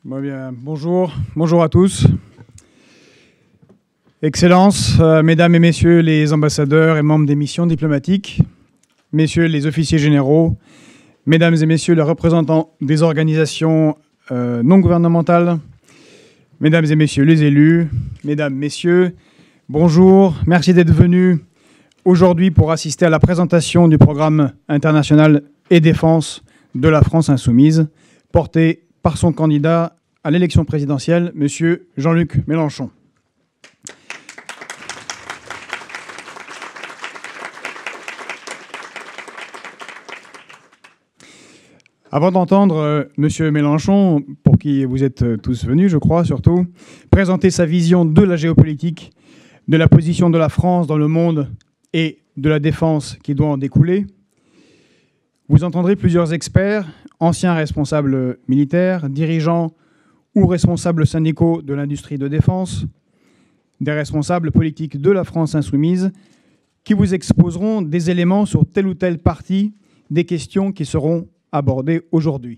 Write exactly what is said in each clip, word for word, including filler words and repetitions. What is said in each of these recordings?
Bon, bien, bonjour, bonjour à tous. Excellences, euh, mesdames et messieurs les ambassadeurs et membres des missions diplomatiques, messieurs les officiers généraux, mesdames et messieurs les représentants des organisations euh, non gouvernementales, mesdames et messieurs les élus, mesdames, messieurs, bonjour, merci d'être venus aujourd'hui pour assister à la présentation du programme international et défense de la France insoumise, porté par son candidat à l'élection présidentielle, M. Jean-Luc Mélenchon. Avant d'entendre euh, M. Mélenchon, pour qui vous êtes euh, tous venus, je crois, surtout, présenter sa vision de la géopolitique, de la position de la France dans le monde et de la défense qui doit en découler, vous entendrez plusieurs experts, anciens responsables militaires, dirigeants ou responsables syndicaux de l'industrie de défense, des responsables politiques de la France insoumise, qui vous exposeront des éléments sur telle ou telle partie des questions qui seront abordées aujourd'hui.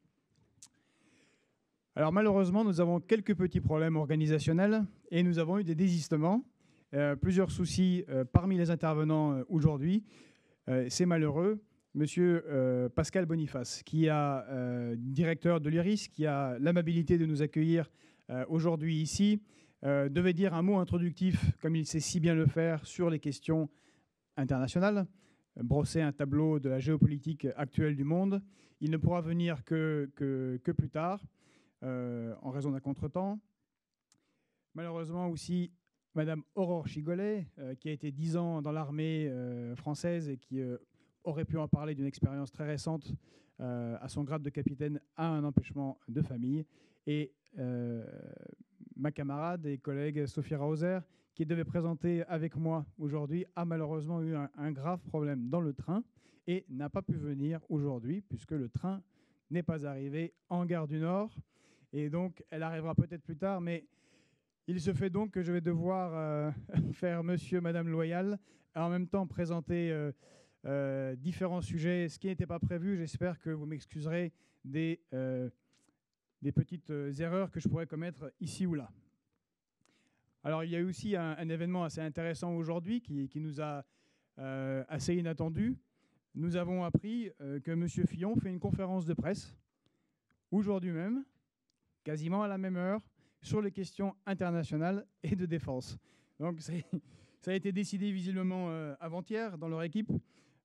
Alors malheureusement, nous avons quelques petits problèmes organisationnels et nous avons eu des désistements, euh, plusieurs soucis euh, parmi les intervenants euh, aujourd'hui. Euh, C'est malheureux. Monsieur euh, Pascal Boniface, qui est euh, directeur de l'I R I S, qui a l'amabilité de nous accueillir euh, aujourd'hui ici, euh, devait dire un mot introductif, comme il sait si bien le faire, sur les questions internationales, brosser un tableau de la géopolitique actuelle du monde. Il ne pourra venir que, que, que plus tard, euh, en raison d'un contretemps. Malheureusement aussi, Madame Aurore Chigolet, euh, qui a été dix ans dans l'armée euh, française et qui euh, aurait pu en parler d'une expérience très récente euh, à son grade de capitaine, a un empêchement de famille. Et euh, ma camarade et collègue Sophie Rauser, qui devait présenter avec moi aujourd'hui, a malheureusement eu un, un grave problème dans le train et n'a pas pu venir aujourd'hui puisque le train n'est pas arrivé en gare du Nord. Et donc, elle arrivera peut-être plus tard, mais il se fait donc que je vais devoir euh, faire monsieur, madame Loyal, et en même temps présenter euh, euh, différents sujets, ce qui n'était pas prévu. J'espère que vous m'excuserez des, euh, des petites erreurs que je pourrais commettre ici ou là. Alors, il y a eu aussi un, un événement assez intéressant aujourd'hui qui, qui nous a euh, assez inattendu. Nous avons appris euh, que M. Fillon fait une conférence de presse aujourd'hui même, quasiment à la même heure, sur les questions internationales et de défense. Donc, ça a été décidé visiblement euh, avant-hier dans leur équipe.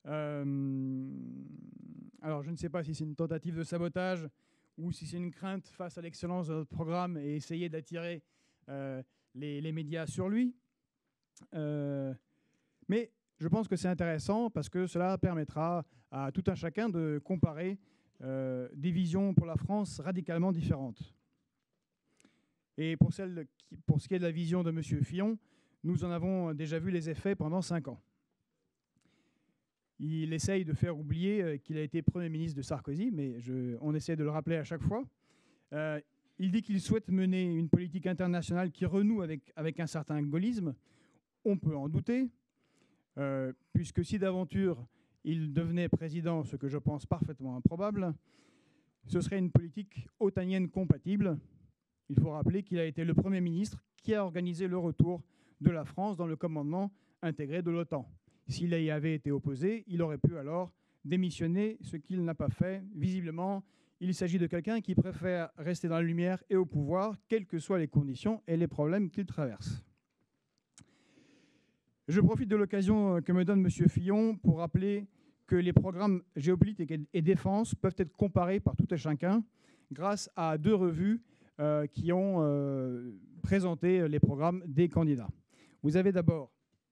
Euh, alors, je ne sais pas si c'est une tentative de sabotage ou si c'est une crainte face à l'excellence de notre programme et essayer d'attirer euh, les, les médias sur lui. Euh, mais je pense que c'est intéressant parce que cela permettra à tout un chacun de comparer euh, des visions pour la France radicalement différentes. Et pour, celle qui, pour ce qui est de la vision de M. Fillon, nous en avons déjà vu les effets pendant cinq ans. Il essaye de faire oublier qu'il a été Premier ministre de Sarkozy, mais je, on essaie de le rappeler à chaque fois. Euh, il dit qu'il souhaite mener une politique internationale qui renoue avec, avec un certain gaullisme. On peut en douter, euh, puisque si d'aventure il devenait président, ce que je pense parfaitement improbable, ce serait une politique otanienne compatible. Il faut rappeler qu'il a été le Premier ministre qui a organisé le retour de la France dans le commandement intégré de l'OTAN. S'il y avait été opposé, il aurait pu alors démissionner, ce qu'il n'a pas fait. Visiblement, il s'agit de quelqu'un qui préfère rester dans la lumière et au pouvoir, quelles que soient les conditions et les problèmes qu'il traverse. Je profite de l'occasion que me donne M. Fillon pour rappeler que les programmes géopolitiques et défense peuvent être comparés par tout un chacun grâce à deux revues euh, qui ont euh, présenté les programmes des candidats. Vous avez d'abord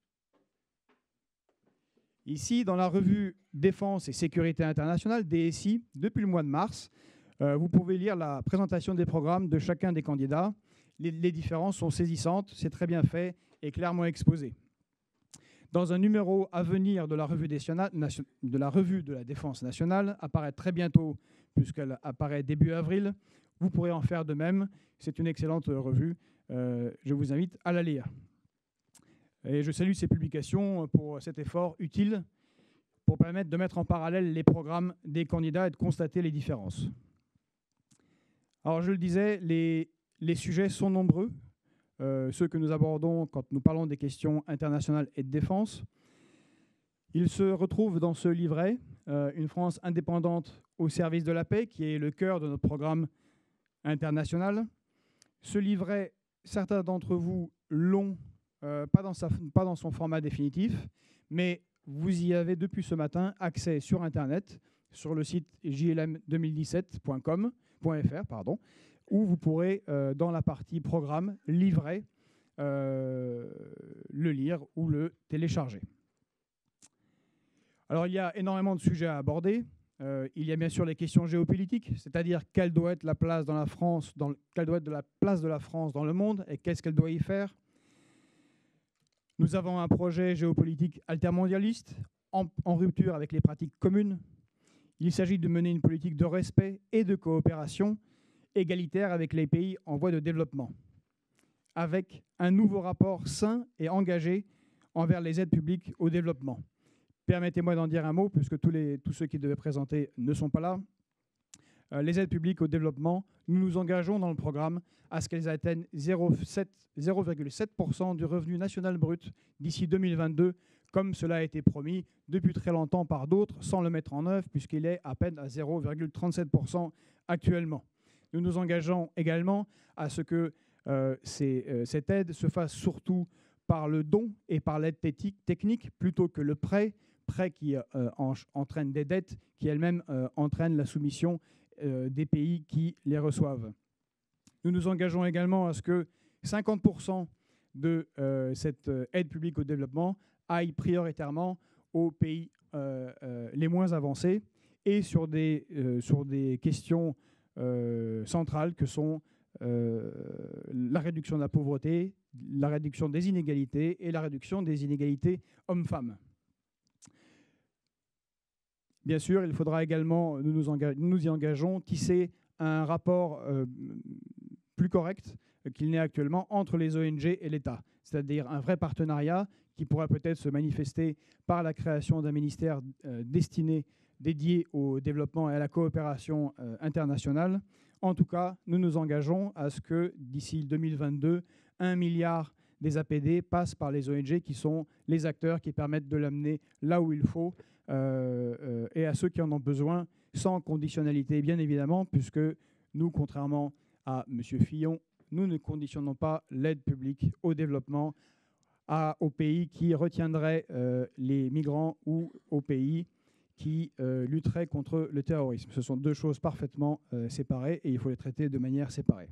ici, dans la revue Défense et Sécurité internationale, D S I, depuis le mois de mars, euh, vous pouvez lire la présentation des programmes de chacun des candidats. Les, les différences sont saisissantes, c'est très bien fait et clairement exposé. Dans un numéro à venir de la revue, des, de, la revue de la Défense nationale, apparaît très bientôt, puisqu'elle apparaît début avril, vous pourrez en faire de même. C'est une excellente revue. Euh, je vous invite à la lire. Et je salue ces publications pour cet effort utile pour permettre de mettre en parallèle les programmes des candidats et de constater les différences. Alors je le disais, les, les sujets sont nombreux, euh, ceux que nous abordons quand nous parlons des questions internationales et de défense. Ils se retrouvent dans ce livret, euh, Une France indépendante au service de la paix, qui est le cœur de notre programme international. Ce livret, certains d'entre vous l'ont, euh, pas dans sa, pas dans son format définitif, mais vous y avez depuis ce matin accès sur Internet, sur le site j l m deux mille dix-sept point com point f r, pardon, où vous pourrez, euh, dans la partie programme, livret, euh, le lire ou le télécharger. Alors, il y a énormément de sujets à aborder. Euh, il y a bien sûr les questions géopolitiques, c'est-à-dire quelle doit être la place dans la France, dans le, quelle doit être la place de la France dans le monde et qu'est-ce qu'elle doit y faire. Nous avons un projet géopolitique altermondialiste en, en rupture avec les pratiques communes. Il s'agit de mener une politique de respect et de coopération égalitaire avec les pays en voie de développement, avec un nouveau rapport sain et engagé envers les aides publiques au développement. Permettez-moi d'en dire un mot, puisque tous, les, tous ceux qui devaient présenter ne sont pas là. Euh, les aides publiques au développement, nous nous engageons dans le programme à ce qu'elles atteignent zéro virgule sept pour cent du revenu national brut d'ici deux mille vingt-deux, comme cela a été promis depuis très longtemps par d'autres, sans le mettre en œuvre, puisqu'il est à peine à zéro virgule trente-sept pour cent actuellement. Nous nous engageons également à ce que euh, ces, euh, cette aide se fasse surtout par le don et par l'aide technique plutôt que le prêt, prêt qui euh, en, entraîne des dettes, qui elles-mêmes euh, entraînent la soumission euh, des pays qui les reçoivent. Nous nous engageons également à ce que cinquante pour cent de euh, cette aide publique au développement aille prioritairement aux pays euh, euh, les moins avancés et sur des, euh, sur des questions euh, centrales que sont euh, la réduction de la pauvreté, la réduction des inégalités et la réduction des inégalités hommes-femmes. Bien sûr, il faudra également, nous nous, nous y engageons, tisser un rapport euh, plus correct qu'il n'est actuellement entre les O N G et l'État, c'est-à-dire un vrai partenariat qui pourra peut-être se manifester par la création d'un ministère euh, destiné, dédié au développement et à la coopération euh, internationale. En tout cas, nous nous engageons à ce que d'ici deux mille vingt-deux, un milliard des A P D passe par les O N G qui sont les acteurs qui permettent de l'amener là où il faut euh, euh, et à ceux qui en ont besoin, sans conditionnalité bien évidemment, puisque nous, contrairement à M. Fillon, nous ne conditionnons pas l'aide publique au développement à, aux pays qui retiendraient euh, les migrants ou aux pays qui euh, lutteraient contre le terrorisme. Ce sont deux choses parfaitement euh, séparées et il faut les traiter de manière séparée.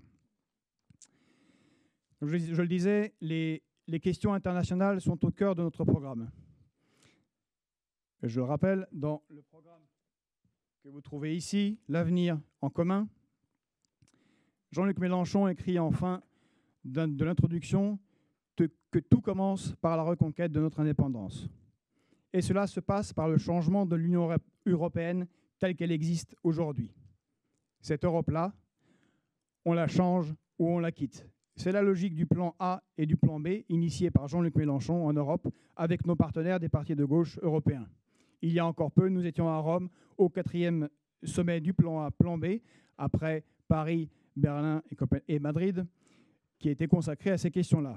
Donc, je, je le disais, les, les questions internationales sont au cœur de notre programme. Je le rappelle, dans le programme que vous trouvez ici, L'avenir en commun, Jean-Luc Mélenchon écrit en fin de l'introduction que tout commence par la reconquête de notre indépendance. Et cela se passe par le changement de l'Union européenne telle qu'elle existe aujourd'hui. Cette Europe-là, on la change ou on la quitte. C'est la logique du plan A et du plan B, initié par Jean-Luc Mélenchon en Europe, avec nos partenaires des partis de gauche européens. Il y a encore peu, nous étions à Rome, au quatrième sommet du plan A, plan B, après Paris, Berlin et Madrid, qui était consacré à ces questions-là.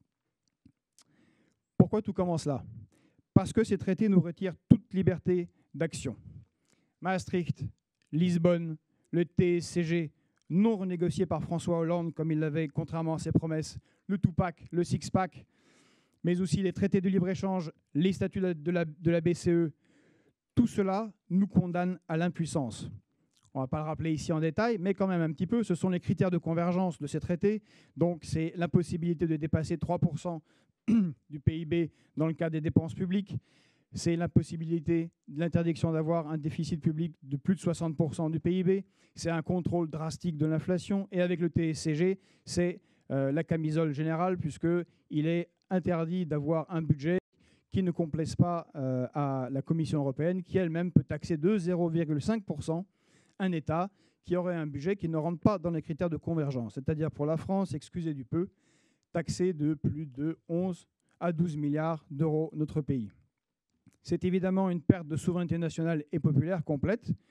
Pourquoi tout commence là? Parce que ces traités nous retirent toute liberté d'action. Maastricht, Lisbonne, le T S C G, non renégocié par François Hollande, comme il l'avait, contrairement à ses promesses, le two-pack, le six-pack, mais aussi les traités de libre-échange, les statuts de la, de la B C E, tout cela nous condamne à l'impuissance. On ne va pas le rappeler ici en détail, mais quand même un petit peu, ce sont les critères de convergence de ces traités. Donc c'est l'impossibilité de dépasser trois pour cent du P I B dans le cas des dépenses publiques. C'est l'impossibilité de l'interdiction d'avoir un déficit public de plus de soixante pour cent du P I B. C'est un contrôle drastique de l'inflation. Et avec le T S C G, c'est euh, la camisole générale, puisqu'il est interdit d'avoir un budget qui ne complaise pas euh, à la Commission européenne, qui elle-même peut taxer de zéro virgule cinq pour cent un État qui aurait un budget qui ne rentre pas dans les critères de convergence. C'est-à-dire pour la France, excusez du peu, taxé de plus de onze à douze milliards d'euros notre pays. C'est évidemment une perte de souveraineté nationale et populaire complète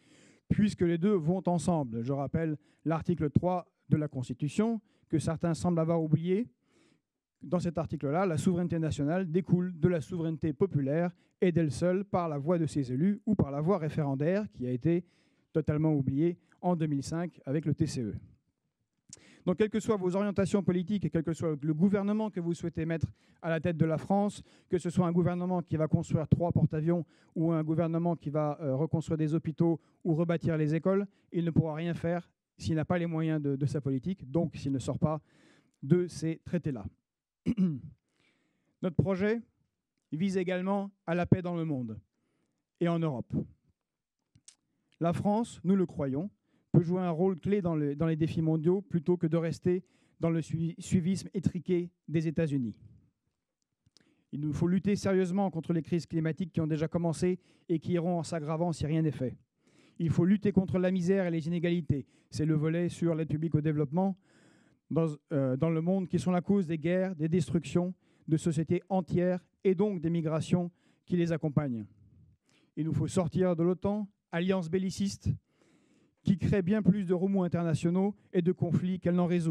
puisque les deux vont ensemble. Je rappelle l'article trois de la Constitution, que certains semblent avoir oublié. Dans cet article-là, la souveraineté nationale découle de la souveraineté populaire et d'elle seule par la voix de ses élus ou par la voie référendaire qui a été totalement oubliée en deux mille cinq avec le T C E. Donc, quelles que soient vos orientations politiques et quel que soit le gouvernement que vous souhaitez mettre à la tête de la France, que ce soit un gouvernement qui va construire trois porte-avions ou un gouvernement qui va euh, reconstruire des hôpitaux ou rebâtir les écoles, il ne pourra rien faire s'il n'a pas les moyens de, de sa politique, donc s'il ne sort pas de ces traités-là. Notre projet vise également à la paix dans le monde et en Europe. La France, nous le croyons, peut jouer un rôle clé dans, le, dans les défis mondiaux plutôt que de rester dans le suivi, suivisme étriqué des États-Unis. Il nous faut lutter sérieusement contre les crises climatiques qui ont déjà commencé et qui iront en s'aggravant si rien n'est fait. Il faut lutter contre la misère et les inégalités. C'est le volet sur l'aide publique au développement dans, euh, dans le monde qui sont la cause des guerres, des destructions de sociétés entières et donc des migrations qui les accompagnent. Il nous faut sortir de l'OTAN, alliance belliciste, qui crée bien plus de remous internationaux et de conflits qu'elle n'en résout.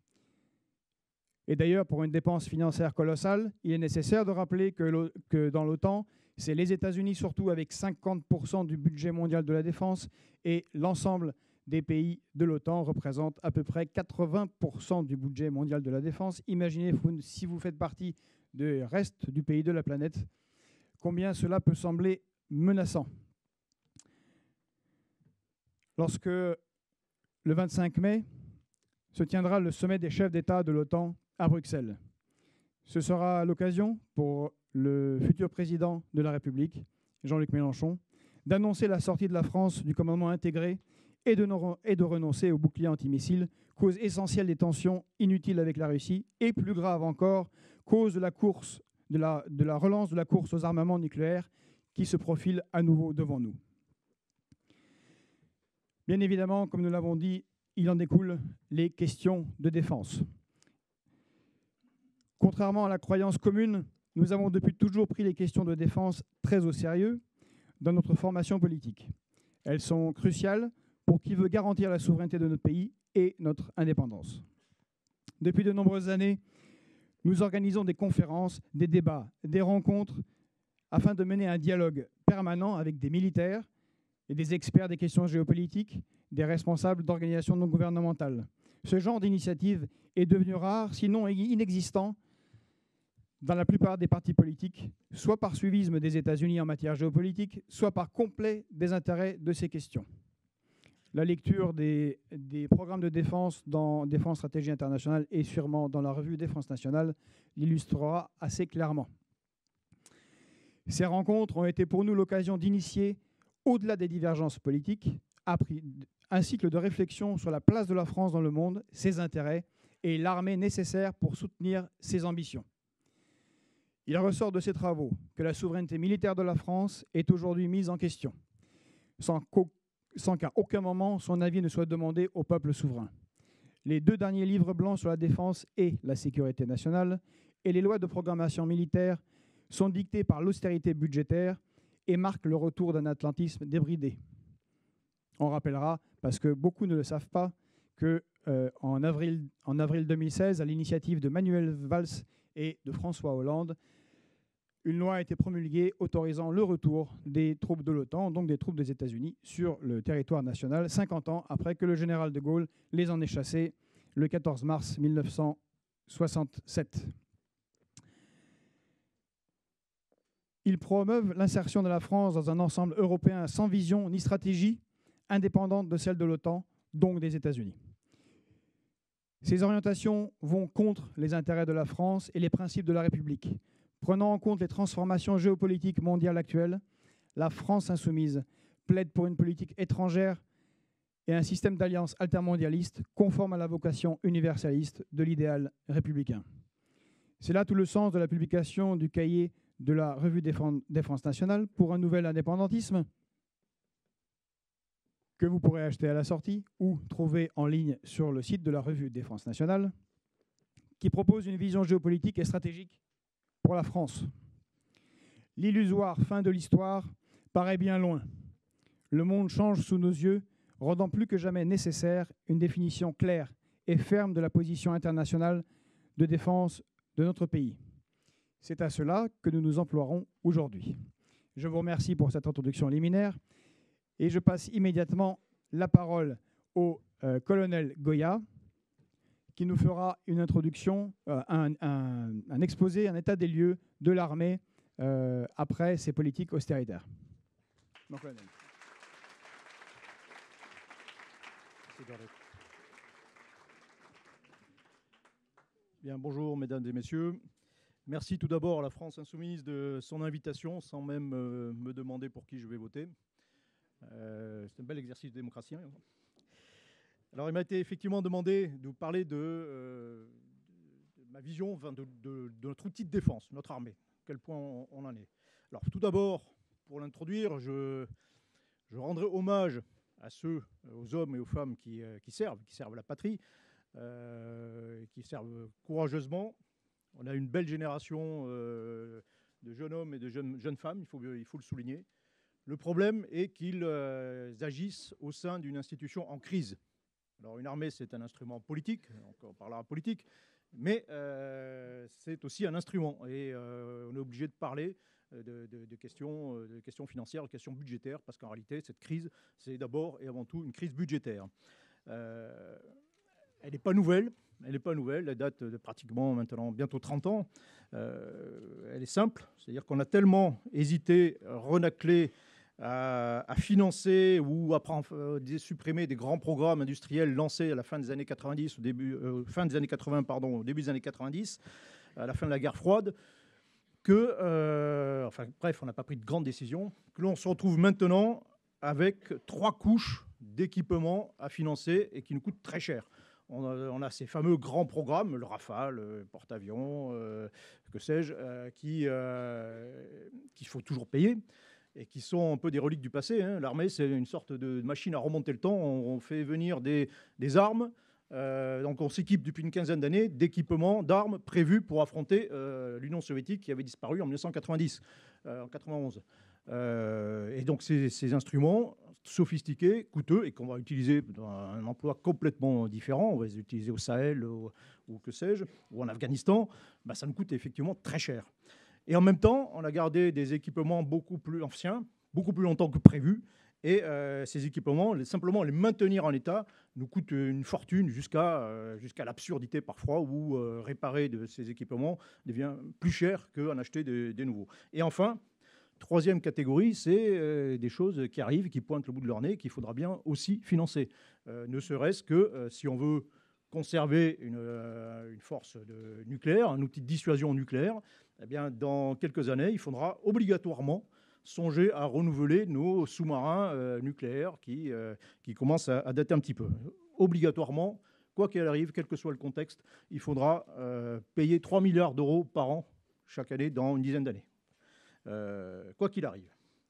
Et d'ailleurs, pour une dépense financière colossale, il est nécessaire de rappeler que, que dans l'OTAN, c'est les États-Unis surtout avec cinquante pour cent du budget mondial de la défense et l'ensemble des pays de l'OTAN représentent à peu près quatre-vingts pour cent du budget mondial de la défense. Imaginez vous, si vous faites partie du reste du pays de la planète, combien cela peut sembler menaçant. Lorsque le vingt-cinq mai se tiendra le sommet des chefs d'État de l'OTAN à Bruxelles. Ce sera l'occasion pour le futur président de la République, Jean-Luc Mélenchon, d'annoncer la sortie de la France du commandement intégré et de, no- et de renoncer au bouclier antimissile, cause essentielle des tensions inutiles avec la Russie, et plus grave encore, cause de la, course, de la, de la relance de la course aux armements nucléaires qui se profile à nouveau devant nous. Bien évidemment, comme nous l'avons dit, il en découle les questions de défense. Contrairement à la croyance commune, nous avons depuis toujours pris les questions de défense très au sérieux dans notre formation politique. Elles sont cruciales pour qui veut garantir la souveraineté de notre pays et notre indépendance. Depuis de nombreuses années, nous organisons des conférences, des débats, des rencontres afin de mener un dialogue permanent avec des militaires et des experts des questions géopolitiques, des responsables d'organisations non gouvernementales. Ce genre d'initiative est devenu rare, sinon inexistant, dans la plupart des partis politiques, soit par suivisme des États-Unis en matière géopolitique, soit par complet désintérêt de ces questions. La lecture des, des programmes de défense dans Défense Stratégie Internationale et sûrement dans la revue Défense Nationale l'illustrera assez clairement. Ces rencontres ont été pour nous l'occasion d'initier, au-delà des divergences politiques, un cycle de réflexion sur la place de la France dans le monde, ses intérêts et l'armée nécessaire pour soutenir ses ambitions. Il ressort de ces travaux que la souveraineté militaire de la France est aujourd'hui mise en question, sans qu'au sans qu'à aucun moment son avis ne soit demandé au peuple souverain. Les deux derniers livres blancs sur la défense et la sécurité nationale et les lois de programmation militaire sont dictés par l'austérité budgétaire et marquent le retour d'un atlantisme débridé. On rappellera, parce que beaucoup ne le savent pas, qu'en euh, avril, en avril deux mille seize, à l'initiative de Manuel Valls et de François Hollande, une loi a été promulguée autorisant le retour des troupes de l'OTAN, donc des troupes des États-Unis, sur le territoire national, cinquante ans après que le général de Gaulle les en ait chassés le quatorze mars mille neuf cent soixante-sept. Ils promeuvent l'insertion de la France dans un ensemble européen sans vision ni stratégie, indépendante de celle de l'OTAN, donc des États-Unis. Ces orientations vont contre les intérêts de la France et les principes de la République. Prenant en compte les transformations géopolitiques mondiales actuelles, la France insoumise plaide pour une politique étrangère et un système d'alliance altermondialiste conforme à la vocation universaliste de l'idéal républicain. C'est là tout le sens de la publication du cahier de la Revue Défense Nationale pour un nouvel indépendantisme que vous pourrez acheter à la sortie ou trouver en ligne sur le site de la Revue Défense Nationale, qui propose une vision géopolitique et stratégique pour la France. L'illusoire fin de l'histoire paraît bien loin. Le monde change sous nos yeux, rendant plus que jamais nécessaire une définition claire et ferme de la position internationale de défense de notre pays. C'est à cela que nous nous emploierons aujourd'hui. Je vous remercie pour cette introduction liminaire et je passe immédiatement la parole au euh, colonel Goya, qui nous fera une introduction, euh, un, un, un exposé, un état des lieux de l'armée euh, après ces politiques austéritaires. Mon colonel. Bien, bonjour mesdames et messieurs. Merci tout d'abord à la France Insoumise de son invitation, sans même euh, me demander pour qui je vais voter. Euh, c'est un bel exercice de démocratie. Hein. Alors, il m'a été effectivement demandé de vous parler de, euh, de ma vision, enfin de, de, de notre outil de défense, notre armée, à quel point on, on en est. Alors, tout d'abord, pour l'introduire, je, je rendrai hommage à ceux, aux hommes et aux femmes qui, euh, qui servent, qui servent la patrie, euh, qui servent courageusement. On a une belle génération euh, de jeunes hommes et de jeunes, jeunes femmes, il faut, il faut le souligner. Le problème est qu'ils euh, agissent au sein d'une institution en crise. Alors une armée, c'est un instrument politique, donc on parlera politique, mais euh, c'est aussi un instrument. Et euh, on est obligé de parler de, de, de, questions, de questions financières, de questions budgétaires, parce qu'en réalité, cette crise, c'est d'abord et avant tout une crise budgétaire. Euh, elle n'est pas nouvelle, elle n'est pas nouvelle, elle date de pratiquement maintenant bientôt trente ans. Euh, elle est simple, c'est-à-dire qu'on a tellement hésité, renaclé, À, à financer ou à prendre, euh, supprimer des grands programmes industriels lancés à la fin des années quatre-vingt-dix, au début, euh, fin des années quatre-vingts, pardon, au début des années quatre-vingt-dix, à la fin de la guerre froide, que, euh, enfin bref, on n'a pas pris de grandes décisions, que l'on se retrouve maintenant avec trois couches d'équipements à financer et qui nous coûtent très cher. On a, on a ces fameux grands programmes, le Rafale, le porte-avions, euh, que sais-je, euh, qui, euh, qu'il faut toujours payer, et qui sont un peu des reliques du passé. Hein. L'armée, c'est une sorte de machine à remonter le temps. On, on fait venir des, des armes. Euh, donc on s'équipe depuis une quinzaine d'années d'équipements, d'armes prévus pour affronter euh, l'Union soviétique qui avait disparu en mille neuf cent quatre-vingt-dix, euh, en quatre-vingt-onze. Euh, et donc ces, ces instruments sophistiqués, coûteux, et qu'on va utiliser dans un emploi complètement différent, on va les utiliser au Sahel ou, ou que sais-je, ou en Afghanistan, bah, ça nous coûte effectivement très cher. Et en même temps, on a gardé des équipements beaucoup plus anciens, beaucoup plus longtemps que prévu. Et euh, ces équipements, les, simplement les maintenir en état, nous coûte une fortune jusqu'à euh, jusqu'à l'absurdité parfois, où euh, réparer de ces équipements devient plus cher qu'en acheter des, des nouveaux. Et enfin, troisième catégorie, c'est euh, des choses qui arrivent, qui pointent le bout de leur nez, qu'il faudra bien aussi financer. Euh, ne serait-ce que euh, si on veut conserver une, euh, une force de nucléaire, un outil de dissuasion nucléaire, eh bien, dans quelques années, il faudra obligatoirement songer à renouveler nos sous-marins euh, nucléaires qui, euh, qui commencent à, à dater un petit peu. Obligatoirement, quoi qu'il arrive, quel que soit le contexte, il faudra euh, payer trois milliards d'euros par an chaque année dans une dizaine d'années. Euh, quoi qu'il arrive.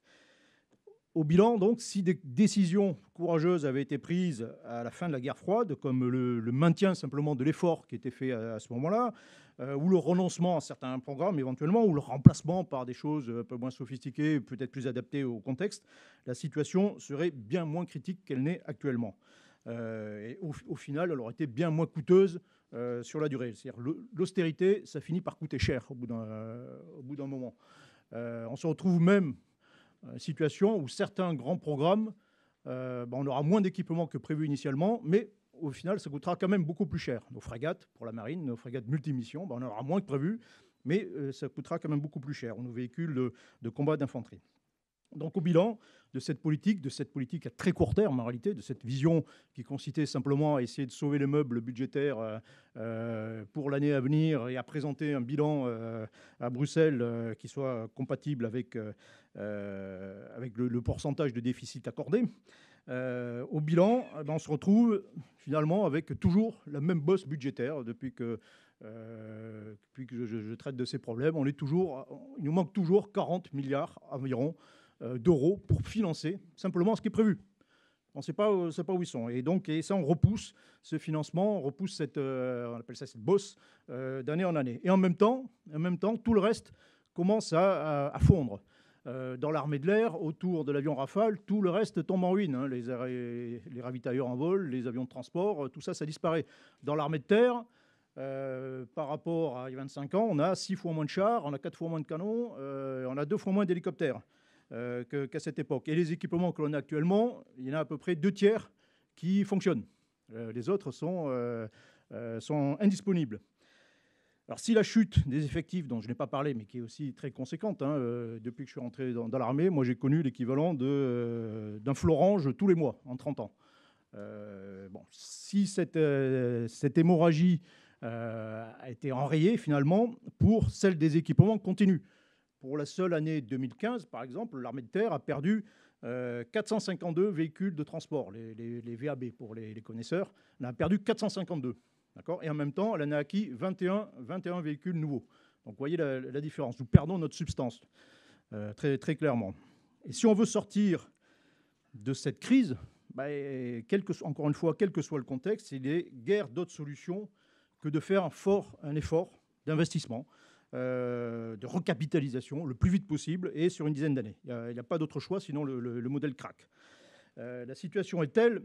Au bilan, donc, si des décisions courageuses avaient été prises à la fin de la guerre froide, comme le, le maintien simplement de l'effort qui était fait à, à ce moment-là, euh, ou le renoncement à certains programmes éventuellement, ou le remplacement par des choses un peu moins sophistiquées, peut-être plus adaptées au contexte, la situation serait bien moins critique qu'elle n'est actuellement. Euh, et au, au final, elle aurait été bien moins coûteuse euh, sur la durée. C'est-à-dire l'austérité, ça finit par coûter cher au bout d'un, euh, au bout d'un moment. Euh, on se retrouve même une situation où certains grands programmes, euh, ben on aura moins d'équipements que prévu initialement, mais au final, ça coûtera quand même beaucoup plus cher. Nos frégates, pour la marine, nos frégates multimissions, ben on en aura moins que prévu, mais euh, ça coûtera quand même beaucoup plus cher. Nos véhicules de, de combat d'infanterie. Donc au bilan de cette politique, de cette politique à très court terme en réalité, de cette vision qui consistait simplement à essayer de sauver les meubles budgétaires euh, euh, pour l'année à venir et à présenter un bilan euh, à Bruxelles euh, qui soit compatible avec, euh, avec le, le pourcentage de déficit accordé. Euh, au bilan, eh ben, on se retrouve finalement avec toujours la même bosse budgétaire depuis que, euh, depuis que je, je traite de ces problèmes. On est toujours, il nous manque toujours quarante milliards environ d'euros pour financer simplement ce qui est prévu. On ne sait pas, on sait pas où ils sont. Et donc, et ça, on repousse ce financement, on repousse cette, euh, on appelle ça cette bosse euh, d'année en année. Et en même temps, en même temps, tout le reste commence à, à, à fondre. Euh, dans l'armée de l'air, autour de l'avion Rafale, tout le reste tombe en ruine. Hein. Les, les ravitailleurs en vol, les avions de transport, tout ça, ça disparaît. Dans l'armée de terre, euh, par rapport à il y a vingt-cinq ans, on a six fois moins de chars, on a quatre fois moins de canons, euh, on a deux fois moins d'hélicoptères euh, qu'à cette époque. Et les équipements que l'on a actuellement, il y en a à peu près deux tiers qui fonctionnent. Euh, les autres sont, euh, euh, sont indisponibles. Alors, si la chute des effectifs, dont je n'ai pas parlé, mais qui est aussi très conséquente, hein, euh, depuis que je suis rentré dans, dans l'armée, moi j'ai connu l'équivalent de, euh, d'un Florange tous les mois, en trente ans. Euh, bon, si cette, euh, cette hémorragie euh, a été enrayée, finalement, pour celle des équipements continue. Pour la seule année deux mille quinze, par exemple, l'armée de terre a perdu euh, quatre cent cinquante-deux véhicules de transport, les, les, les V A B pour les, les connaisseurs. On a perdu quatre cent cinquante-deux. Et en même temps, elle en a acquis vingt et un, vingt et un véhicules nouveaux. Donc vous voyez la, la différence. Nous perdons notre substance, euh, très, très clairement. Et si on veut sortir de cette crise, bah, quel que, encore une fois, quel que soit le contexte, il est guère d'autres solutions que de faire un, fort, un effort d'investissement, euh, de recapitalisation le plus vite possible et sur une dizaine d'années. Il n'y a, a pas d'autre choix, sinon le, le, le modèle craque. Euh, la situation est telle...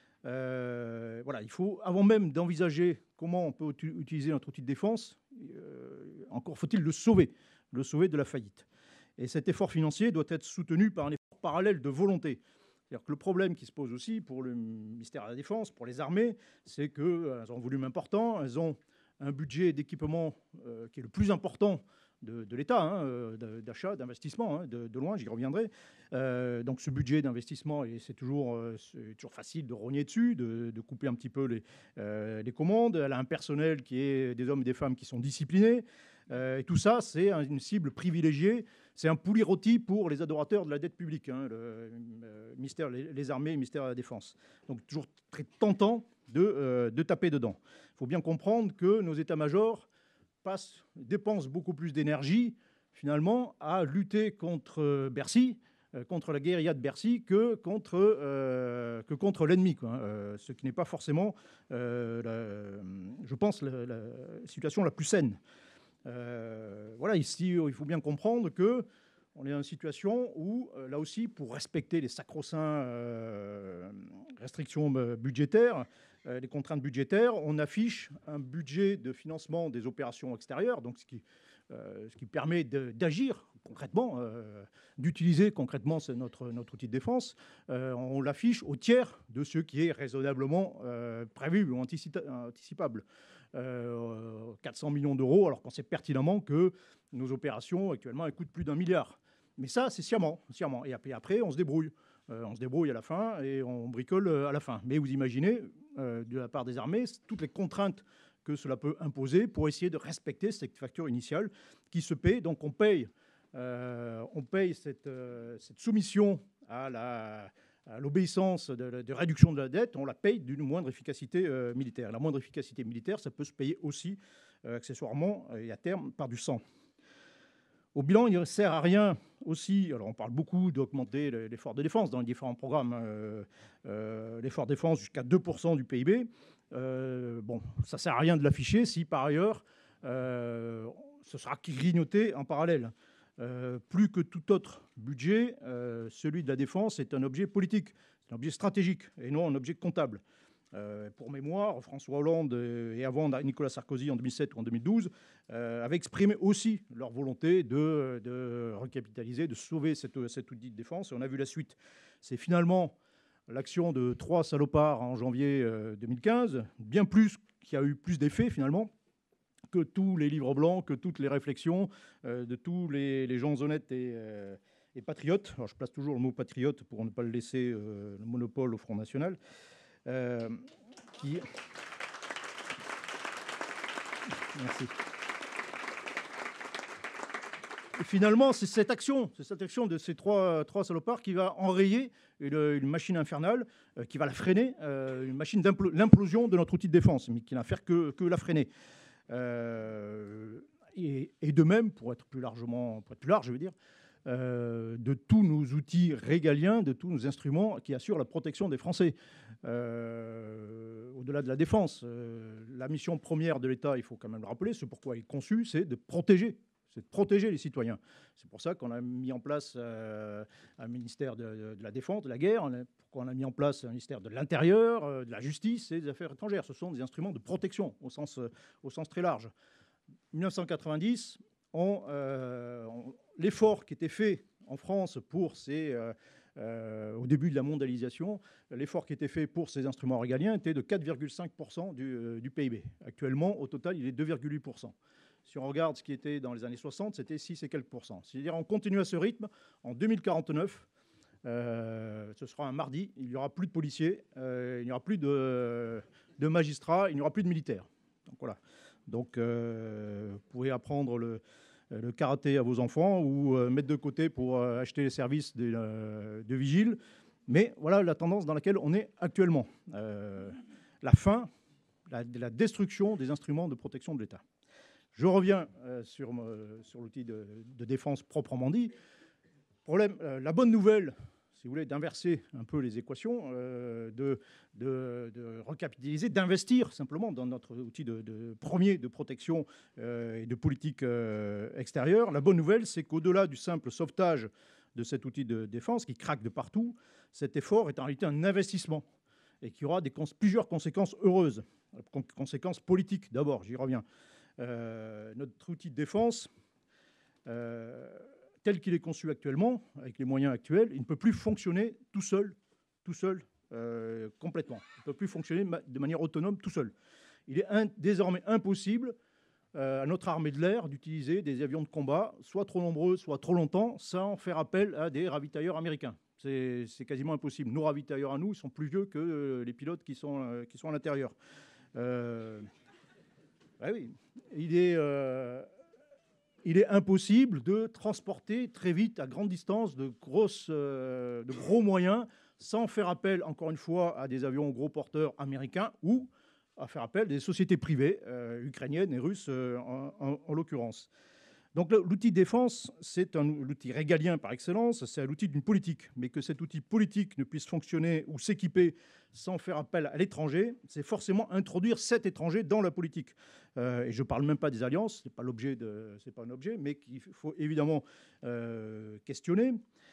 Euh, voilà, il faut, avant même d'envisager comment on peut utiliser notre outil de défense, euh, encore faut-il le sauver, le sauver de la faillite. Et cet effort financier doit être soutenu par un effort parallèle de volonté. C'est-à-dire que le problème qui se pose aussi pour le ministère de la Défense, pour les armées, c'est qu'elles ont un volume important, elles ont un budget d'équipement euh, qui est le plus important de, de l'État, hein, d'achat, d'investissement, hein, de, de loin, j'y reviendrai. Euh, donc ce budget d'investissement, c'est toujours, euh, toujours facile de rogner dessus, de, de couper un petit peu les, euh, les commandes. Elle a un personnel qui est des hommes et des femmes qui sont disciplinés. Euh, et tout ça, c'est une cible privilégiée. C'est un poulet rôti pour les adorateurs de la dette publique, hein, le euh, ministère, les, les armées et le ministère de la Défense. Donc toujours très tentant de, euh, de taper dedans. Il faut bien comprendre que nos états-majors passent, dépensent beaucoup plus d'énergie, finalement, à lutter contre Bercy, euh, contre la guérilla de Bercy, que contre, euh, que contre l'ennemi, quoi, hein, euh, ce qui n'est pas forcément, euh, la, je pense, la, la situation la plus saine. Euh, voilà, ici, il faut bien comprendre que on est dans une situation où, euh, là aussi, pour respecter les sacro-saints euh, restrictions budgétaires, euh, les contraintes budgétaires, on affiche un budget de financement des opérations extérieures, donc ce qui, euh, ce qui permet d'agir concrètement, euh, d'utiliser concrètement notre, notre outil de défense. Euh, on l'affiche au tiers de ce qui est raisonnablement euh, prévu ou anticipable. Euh, quatre cents millions d'euros, alors qu'on sait pertinemment que nos opérations actuellement elles coûtent plus d'un milliard. Mais ça, c'est sciemment, sciemment. Et après, après, on se débrouille. Euh, on se débrouille à la fin et on bricole à la fin. Mais vous imaginez, euh, de la part des armées, toutes les contraintes que cela peut imposer pour essayer de respecter cette facture initiale qui se paie. Donc on paye, euh, on paye cette, euh, cette soumission à la... à l'obéissance de, de réduction de la dette, on la paye d'une moindre efficacité euh, militaire. La moindre efficacité militaire, ça peut se payer aussi, euh, accessoirement, et à terme, par du sang. Au bilan, il ne sert à rien aussi, alors on parle beaucoup d'augmenter l'effort de défense dans les différents programmes, euh, euh, l'effort de défense jusqu'à deux pour cent du P I B. Euh, bon, ça ne sert à rien de l'afficher si, par ailleurs, euh, ce sera grignoté en parallèle. Euh, plus que tout autre budget, euh, celui de la défense est un objet politique, c'est un objet stratégique et non un objet comptable. Euh, pour mémoire, François Hollande et avant Nicolas Sarkozy en deux mille sept ou en deux mille douze euh, avaient exprimé aussi leur volonté de, de recapitaliser, de sauver cette, cet outil de défense. Et on a vu la suite. C'est finalement l'action de trois salopards en janvier euh, deux mille quinze, bien plus, qui a eu plus d'effet finalement que tous les livres blancs, que toutes les réflexions euh, de tous les, les gens honnêtes et, euh, et patriotes. Alors je place toujours le mot patriote pour ne pas le laisser euh, le monopole au Front National. Euh, qui... Merci. Et finalement, c'est cette action, c'est cette action de ces trois, trois salopards qui va enrayer une, une machine infernale, euh, qui va la freiner, euh, une machine d'implosion de notre outil de défense, mais qui n'a faire que, que la freiner. Euh, et, et de même, pour être plus largement, pour être plus large, je veux dire, euh, de tous nos outils régaliens, de tous nos instruments qui assurent la protection des Français. Euh, au-delà de la défense, euh, la mission première de l'État, il faut quand même le rappeler, ce pourquoi il est conçu, c'est de protéger c'est de protéger les citoyens. C'est pour ça qu'on a mis en place euh, un ministère de, de la Défense, de la Guerre, on a, qu'on a mis en place un ministère de l'Intérieur, euh, de la Justice et des Affaires étrangères. Ce sont des instruments de protection au sens, euh, au sens très large. mille neuf cent quatre-vingt-dix, on, euh, on, l'effort qui était fait en France pour ces... Euh, Euh, au début de la mondialisation, l'effort qui était fait pour ces instruments régaliens était de quatre virgule cinq pour cent du, euh, du P I B. Actuellement, au total, il est deux virgule huit pour cent. Si on regarde ce qui était dans les années soixante, c'était six et quelques pourcents. C'est-à-dire on continue à ce rythme. En deux mille quarante-neuf, euh, ce sera un mardi, il n'y aura plus de policiers, euh, il n'y aura plus de, de magistrats, il n'y aura plus de militaires. Donc voilà. Donc euh, vous pouvez apprendre le... le karaté à vos enfants ou euh, mettre de côté pour euh, acheter les services de, euh, de vigile. Mais voilà la tendance dans laquelle on est actuellement. Euh, la fin, la, la destruction des instruments de protection de l'État. Je reviens euh, sur, euh, sur l'outil de, de défense proprement dit. Problème, euh, la bonne nouvelle, si vous voulez, d'inverser un peu les équations, euh, de, de, de recapitaliser, d'investir simplement dans notre outil de, de premier de protection euh, et de politique euh, extérieure. La bonne nouvelle, c'est qu'au-delà du simple sauvetage de cet outil de défense qui craque de partout, cet effort est en réalité un investissement et qui aura des cons- plusieurs conséquences heureuses. Con- conséquences politiques, d'abord, j'y reviens. Euh, notre outil de défense... Euh, tel qu'il est conçu actuellement, avec les moyens actuels, il ne peut plus fonctionner tout seul, tout seul, euh, complètement. Il ne peut plus fonctionner de manière autonome tout seul. Il est un, désormais impossible euh, à notre armée de l'air d'utiliser des avions de combat, soit trop nombreux, soit trop longtemps, sans faire appel à des ravitailleurs américains. C'est, c'est quasiment impossible. Nos ravitailleurs à nous, ils sont plus vieux que euh, les pilotes qui sont, euh, qui sont à l'intérieur. Euh, bah oui, il est... Euh, Il est impossible de transporter très vite, à grande distance, de, grosses, euh, de gros moyens, sans faire appel, encore une fois, à des avions gros porteurs américains ou à faire appel à des sociétés privées, euh, ukrainiennes et russes euh, en, en, en l'occurrence. Donc l'outil de défense, c'est un outil régalien par excellence, c'est l'outil d'une politique. Mais que cet outil politique ne puisse fonctionner ou s'équiper sans faire appel à l'étranger, c'est forcément introduire cet étranger dans la politique. Euh, et je ne parle même pas des alliances, ce n'est pas l'objet de, c'est pas un objet, mais qu'il faut évidemment euh, questionner.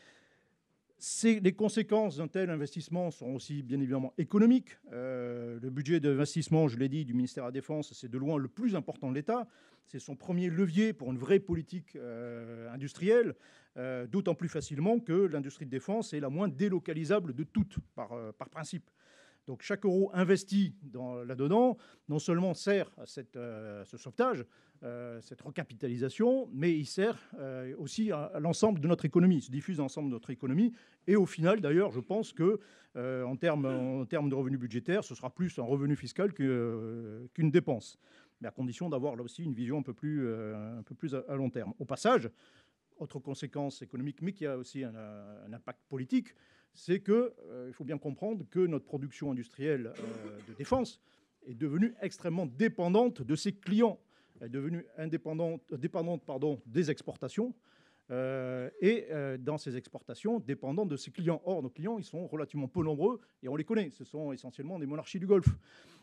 C'est, les conséquences d'un tel investissement sont aussi bien évidemment économiques. Euh, le budget d'investissement, je l'ai dit, du ministère de la Défense, c'est de loin le plus important de l'État. C'est son premier levier pour une vraie politique euh, industrielle, euh, d'autant plus facilement que l'industrie de défense est la moins délocalisable de toutes, par, euh, par principe. Donc chaque euro investi dans, là-dedans, non seulement sert à cette, euh, ce sauvetage, euh, cette recapitalisation, mais il sert euh, aussi à, à l'ensemble de notre économie, il se diffuse dans l'ensemble de notre économie. Et au final, d'ailleurs, je pense que euh, en termes en termes de revenus budgétaires, ce sera plus un revenu fiscal que, euh, qu'une dépense, mais à condition d'avoir là aussi une vision un peu plus, euh, un peu plus à, à long terme. Au passage, autre conséquence économique, mais qui a aussi un, un impact politique, c'est qu'il euh, faut bien comprendre que notre production industrielle euh, de défense est devenue extrêmement dépendante de ses clients. Elle est devenue indépendante, dépendante pardon, des exportations euh, et euh, dans ces exportations, dépendante de ses clients. Or, nos clients, ils sont relativement peu nombreux et on les connaît. Ce sont essentiellement des monarchies du Golfe.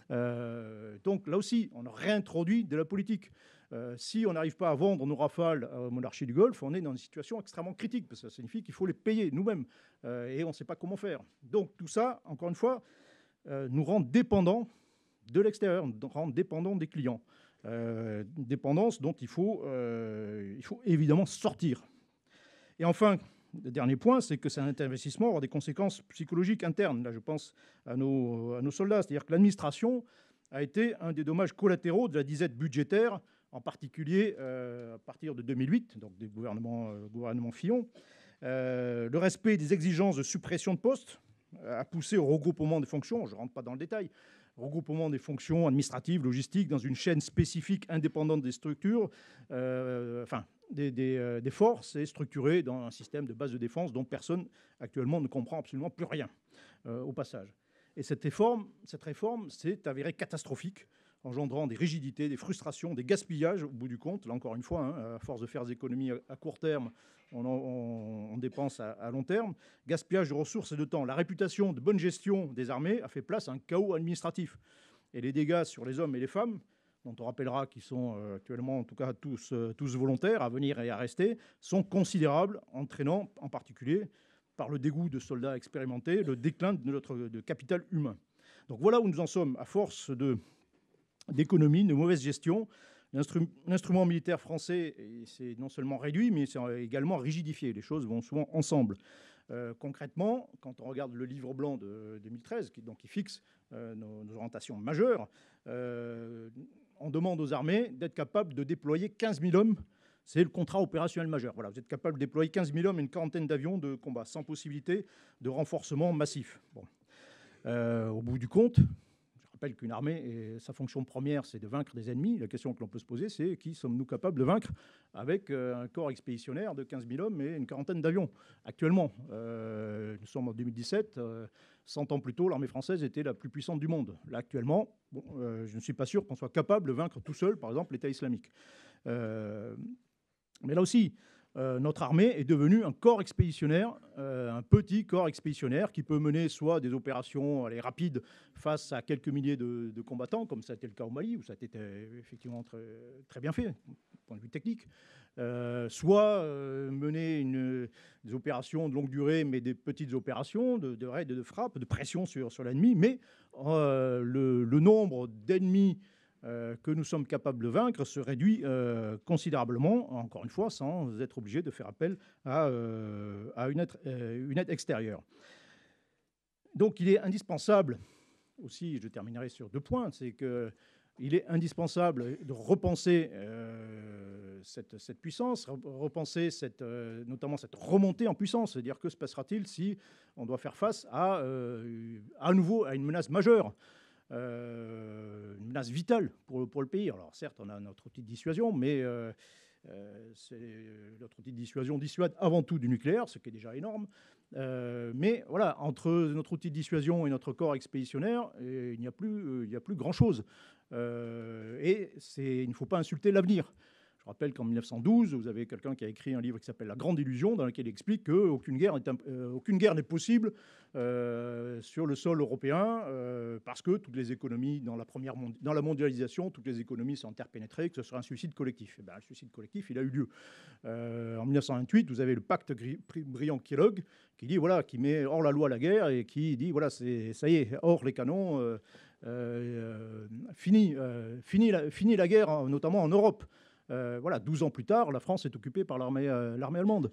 Euh, donc là aussi, on a réintroduit de la politique. Euh, si on n'arrive pas à vendre nos rafales aux monarchies du Golfe, on est dans une situation extrêmement critique, parce que ça signifie qu'il faut les payer nous-mêmes, euh, et on ne sait pas comment faire. Donc tout ça, encore une fois, euh, nous rend dépendants de l'extérieur, nous rend dépendants des clients. Euh, dépendance dont il faut, euh, il faut évidemment sortir. Et enfin, le dernier point, c'est que cet investissement aura des conséquences psychologiques internes. Là, je pense à nos, à nos soldats. C'est-à-dire que l'administration a été un des dommages collatéraux de la disette budgétaire, en particulier euh, à partir de deux mille huit, donc des gouvernements, euh, gouvernements Fillon. Euh, le respect des exigences de suppression de postes a poussé au regroupement des fonctions, je ne rentre pas dans le détail, regroupement des fonctions administratives, logistiques, dans une chaîne spécifique indépendante des structures, euh, enfin, des, des, euh, des forces, et structurée dans un système de base de défense dont personne actuellement ne comprend absolument plus rien, euh, au passage. Et cette réforme, cette réforme s'est avérée catastrophique, engendrant des rigidités, des frustrations, des gaspillages au bout du compte. Là, encore une fois, hein, à force de faire des économies à court terme, on, on, on dépense à, à long terme. Gaspillage de ressources et de temps. La réputation de bonne gestion des armées a fait place à un chaos administratif. Et les dégâts sur les hommes et les femmes dont on rappellera qu'ils sont euh, actuellement en tout cas tous, euh, tous volontaires à venir et à rester, sont considérables, entraînant en particulier, par le dégoût de soldats expérimentés, le déclin de notre de capital humain. Donc voilà où nous en sommes, à force de, d'économie, de mauvaise gestion. L'instru- L'instrument militaire français c'est non seulement réduit, mais c'est également rigidifié. Les choses vont souvent ensemble. Euh, concrètement, quand on regarde le livre blanc de deux mille treize, qui, donc, qui fixe euh, nos, nos orientations majeures, euh, on demande aux armées d'être capables de déployer quinze mille hommes. C'est le contrat opérationnel majeur. Voilà, vous êtes capable de déployer quinze mille hommes et une quarantaine d'avions de combat, sans possibilité de renforcement massif. Bon. Euh, au bout du compte, je rappelle qu'une armée, et sa fonction première, c'est de vaincre des ennemis. La question que l'on peut se poser, c'est qui sommes-nous capables de vaincre avec euh, un corps expéditionnaire de quinze mille hommes et une quarantaine d'avions. Actuellement, euh, nous sommes en deux mille dix-sept, euh, cent ans plus tôt, l'armée française était la plus puissante du monde. Là, actuellement, bon, euh, je ne suis pas sûr qu'on soit capable de vaincre tout seul, par exemple, l'État islamique. Euh, mais là aussi, euh, notre armée est devenue un corps expéditionnaire, euh, un petit corps expéditionnaire qui peut mener soit des opérations allez, rapides face à quelques milliers de, de combattants, comme ça a été le cas au Mali, où ça a été euh, effectivement très, très bien fait, du point de vue technique, euh, soit euh, mener une, des opérations de longue durée, mais des petites opérations de, de raid, de frappe, de pression sur, sur l'ennemi, mais euh, le, le nombre d'ennemis Euh, que nous sommes capables de vaincre se réduit euh, considérablement, encore une fois, sans être obligé de faire appel à, euh, à une, aide, euh, une aide extérieure. Donc il est indispensable, aussi, je terminerai sur deux points, c'est qu'il est indispensable de repenser euh, cette, cette puissance, repenser cette, euh, notamment cette remontée en puissance, c'est-à-dire que se passera-t-il si on doit faire face à, euh, à nouveau à une menace majeure. Euh, une menace vitale pour, pour le pays. Alors certes, on a notre outil de dissuasion, mais euh, euh, notre outil de dissuasion dissuade avant tout du nucléaire, ce qui est déjà énorme. Euh, mais voilà, entre notre outil de dissuasion et notre corps expéditionnaire, il n'y a plus, euh, il n'y a plus grand-chose. Euh, et il ne faut pas insulter l'avenir. Je rappelle qu'en mille neuf cent douze, vous avez quelqu'un qui a écrit un livre qui s'appelle La Grande Illusion, dans lequel il explique qu'aucune guerre n'est euh, aucune guerre n'est possible euh, sur le sol européen euh, parce que toutes les économies, dans la, première mondi- dans la mondialisation, toutes les économies sont interpénétrées, que ce serait un suicide collectif. Et bien, le suicide collectif, il a eu lieu. Euh, en mille neuf cent vingt-huit, vous avez le pacte Briand-Kellogg qui dit, voilà, qui met hors la loi la guerre et qui dit, voilà, c'est, ça y est, hors les canons, euh, euh, fini, euh, fini, la, fini la guerre, notamment en Europe. Euh, voilà, douze ans plus tard, la France est occupée par l'armée, euh, l'armée allemande.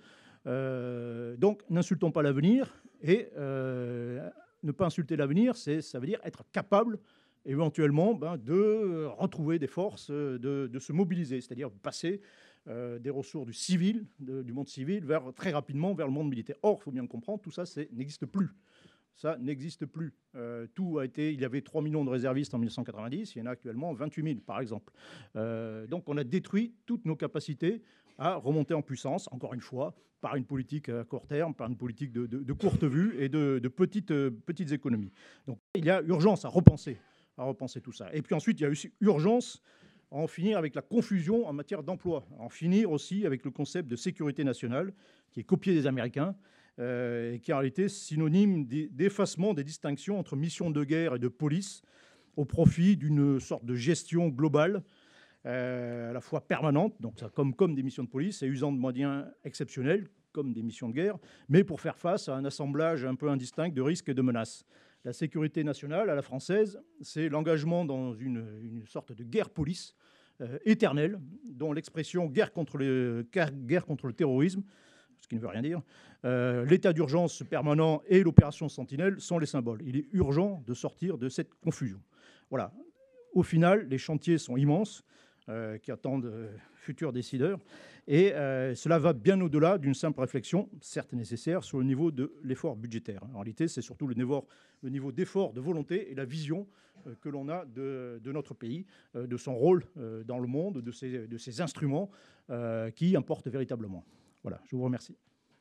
Euh, donc, n'insultons pas l'avenir. Et euh, ne pas insulter l'avenir, c'est, ça veut dire être capable, éventuellement, ben, de retrouver des forces, de, de se mobiliser, c'est-à-dire passer euh, des ressources du civil, de, du monde civil, vers, très rapidement vers le monde militaire. Or, il faut bien le comprendre, tout ça, ça n'existe plus. Ça n'existe plus. Euh, tout a été. Il y avait trois millions de réservistes en mille neuf cent quatre-vingt-dix. Il y en a actuellement vingt-huit mille, par exemple. Euh, donc, on a détruit toutes nos capacités à remonter en puissance, encore une fois, par une politique à court terme, par une politique de, de, de courte vue et de, de petites, euh, petites économies. Donc, il y a urgence à repenser, à repenser tout ça. Et puis ensuite, il y a aussi urgence à en finir avec la confusion en matière d'emploi, à en finir aussi avec le concept de sécurité nationale, qui est copié des Américains, Euh, et qui est en réalité synonyme d'effacement des distinctions entre mission de guerre et de police au profit d'une sorte de gestion globale, euh, à la fois permanente, donc ça, comme, comme des missions de police, et usant de moyens exceptionnels, comme des missions de guerre, mais pour faire face à un assemblage un peu indistinct de risques et de menaces. La sécurité nationale, à la française, c'est l'engagement dans une, une sorte de guerre-police euh, éternelle, dont l'expression guerre contre le, guerre contre le terrorisme, ce qui ne veut rien dire, euh, l'état d'urgence permanent et l'opération Sentinelle sont les symboles. Il est urgent de sortir de cette confusion. Voilà. Au final, les chantiers sont immenses, euh, qui attendent euh, futurs décideurs, et euh, cela va bien au-delà d'une simple réflexion, certes nécessaire, sur le niveau de l'effort budgétaire. En réalité, c'est surtout le niveau, le niveau d'effort, de volonté et la vision euh, que l'on a de, de notre pays, euh, de son rôle euh, dans le monde, de ses, de ses instruments euh, qui importent véritablement. Voilà, je vous remercie.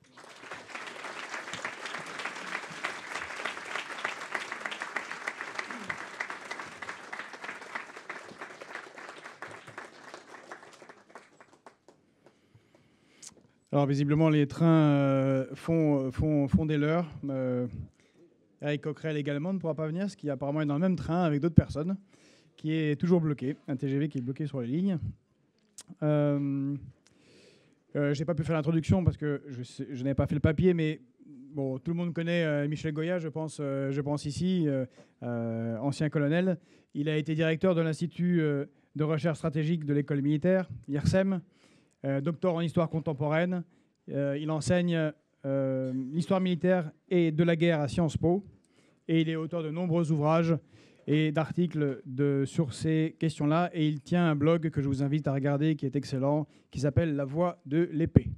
Alors, visiblement, les trains euh, font, font, font des leurs. Euh, Eric Coquerel également ne pourra pas venir, parce qu'il apparemment est dans le même train avec d'autres personnes. qui est toujours bloqué, un T G V qui est bloqué sur les lignes. Euh, euh, je n'ai pas pu faire l'introduction parce que je, je n'avais pas fait le papier, mais bon, tout le monde connaît euh, Michel Goya, je pense, euh, je pense ici, euh, euh, ancien colonel. Il a été directeur de l'Institut euh, de recherche stratégique de l'école militaire, l'I R S E M, euh, docteur en histoire contemporaine. Euh, il enseigne euh, l'histoire militaire et de la guerre à Sciences Po, et il est auteur de nombreux ouvrages et d'articles de, sur ces questions-là. Et il tient un blog que je vous invite à regarder, qui est excellent, qui s'appelle La Voix de l'épée.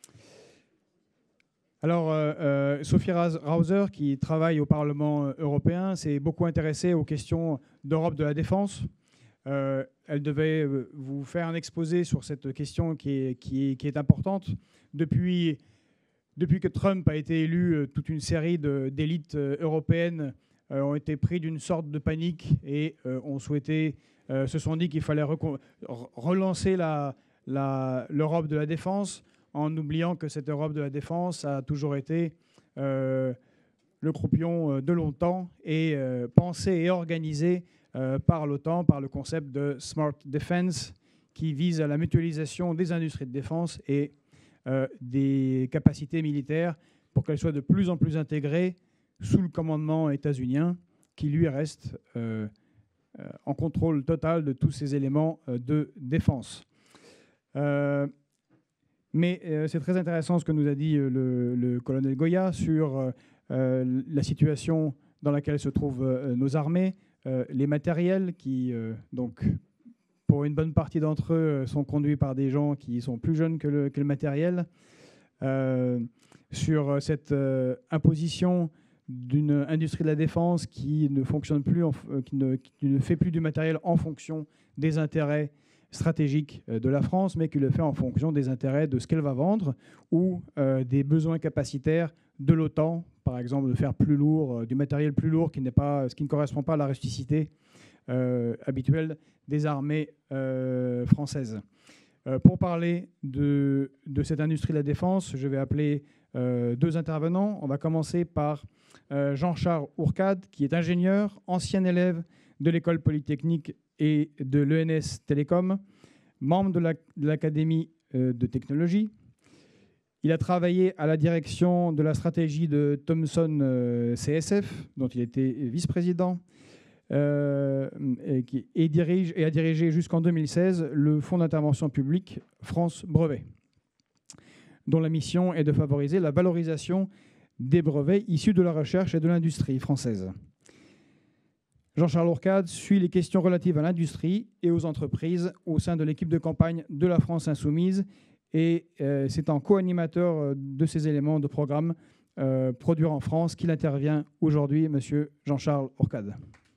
Alors, euh, euh, Sophie Rauser, qui travaille au Parlement européen, s'est beaucoup intéressée aux questions d'Europe de la défense. Euh, elle devait vous faire un exposé sur cette question qui est, qui est, qui est importante. Depuis, depuis que Trump a été élu, toute une série d'élites européennes euh, ont été pris d'une sorte de panique et euh, ont souhaité, euh, se sont dit qu'il fallait relancer la, la, l'Europe de la défense, en oubliant que cette Europe de la défense a toujours été euh, le croupion de longtemps et euh, pensée et organisée euh, par l'OTAN, par le concept de Smart Defense, qui vise à la mutualisation des industries de défense et euh, des capacités militaires pour qu'elles soient de plus en plus intégrées sous le commandement états-unien, qui lui reste euh, euh, en contrôle total de tous ces éléments euh, de défense. Euh, Mais euh, c'est très intéressant ce que nous a dit euh, le, le colonel Goya sur euh, euh, la situation dans laquelle se trouvent euh, nos armées, euh, les matériels qui, euh, donc, pour une bonne partie d'entre eux, sont conduits par des gens qui sont plus jeunes que le, que le matériel, euh, sur cette euh, imposition d'une industrie de la défense qui ne fonctionne plus, en, qui, ne, qui ne fait plus du matériel en fonction des intérêts stratégique de la France, mais qui le fait en fonction des intérêts de ce qu'elle va vendre ou euh, des besoins capacitaires de l'OTAN, par exemple de faire plus lourd, euh, du matériel plus lourd qui n'est pas, ce qui ne correspond pas à la rusticité euh, habituelle des armées euh, françaises. Euh, pour parler de, de cette industrie de la défense, je vais appeler euh, deux intervenants. On va commencer par euh, Jean-Charles Ourcade, qui est ingénieur, ancien élève de l'école polytechnique et de l'E N S Télécom, membre de l'Académie euh, de technologie. Il a travaillé à la direction de la stratégie de Thomson euh, C S F, dont il était vice-président, euh, et, et, dirige, et a dirigé jusqu'en deux mille seize le Fonds d'intervention publique France Brevet, dont la mission est de favoriser la valorisation des brevets issus de la recherche et de l'industrie française. Jean-Charles Ourcade suit les questions relatives à l'industrie et aux entreprises au sein de l'équipe de campagne de la France Insoumise et euh, c'est en co-animateur de ces éléments de programme euh, Produire en France qu'il intervient aujourd'hui, Monsieur Jean-Charles Ourcade.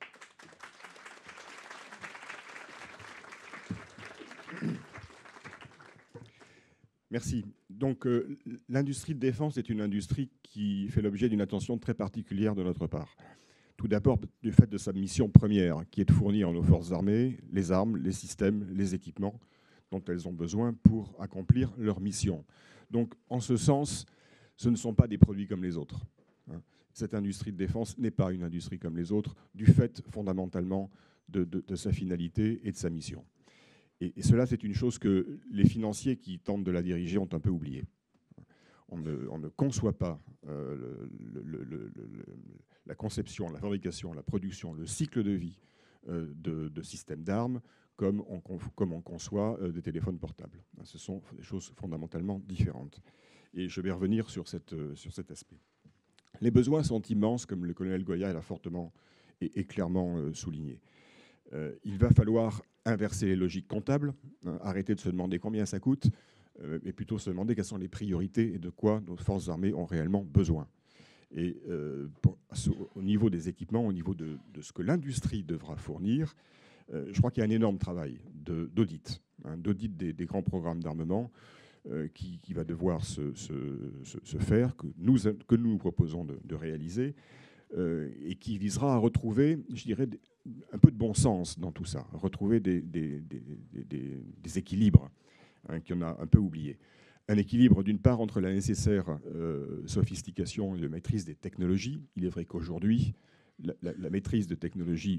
Merci. Donc, euh, l'industrie de défense est une industrie qui fait l'objet d'une attention très particulière de notre part. Tout d'abord, du fait de sa mission première, qui est de fournir à nos forces armées les armes, les systèmes, les équipements dont elles ont besoin pour accomplir leur mission. Donc, en ce sens, ce ne sont pas des produits comme les autres. Cette industrie de défense n'est pas une industrie comme les autres, du fait fondamentalement de, de, de sa finalité et de sa mission. Et, et cela, c'est une chose que les financiers qui tentent de la diriger ont un peu oublié. On ne, on ne conçoit pas euh, le, le, le, le, la conception, la fabrication, la production, le cycle de vie euh, de, de systèmes d'armes comme on, comme on conçoit euh, des téléphones portables. Ce sont des choses fondamentalement différentes. Et je vais revenir sur, cette, euh, sur cet aspect. Les besoins sont immenses, comme le colonel Goya l'a fortement et, et clairement euh, souligné. Euh, il va falloir inverser les logiques comptables, hein, arrêter de se demander combien ça coûte, euh, mais plutôt se demander quelles sont les priorités et de quoi nos forces armées ont réellement besoin. Et euh, pour, au niveau des équipements, au niveau de, de ce que l'industrie devra fournir, euh, je crois qu'il y a un énorme travail d'audit, hein, d'audit des, des grands programmes d'armement euh, qui, qui va devoir se, se, se, se faire, que nous, que nous proposons de, de réaliser, euh, et qui visera à retrouver, je dirais, un peu de bon sens dans tout ça, retrouver des, des, des, des, des équilibres hein, qu'on a un peu oubliés. Un équilibre d'une part entre la nécessaire euh, sophistication et la maîtrise des technologies. Il est vrai qu'aujourd'hui, la, la, la maîtrise de technologies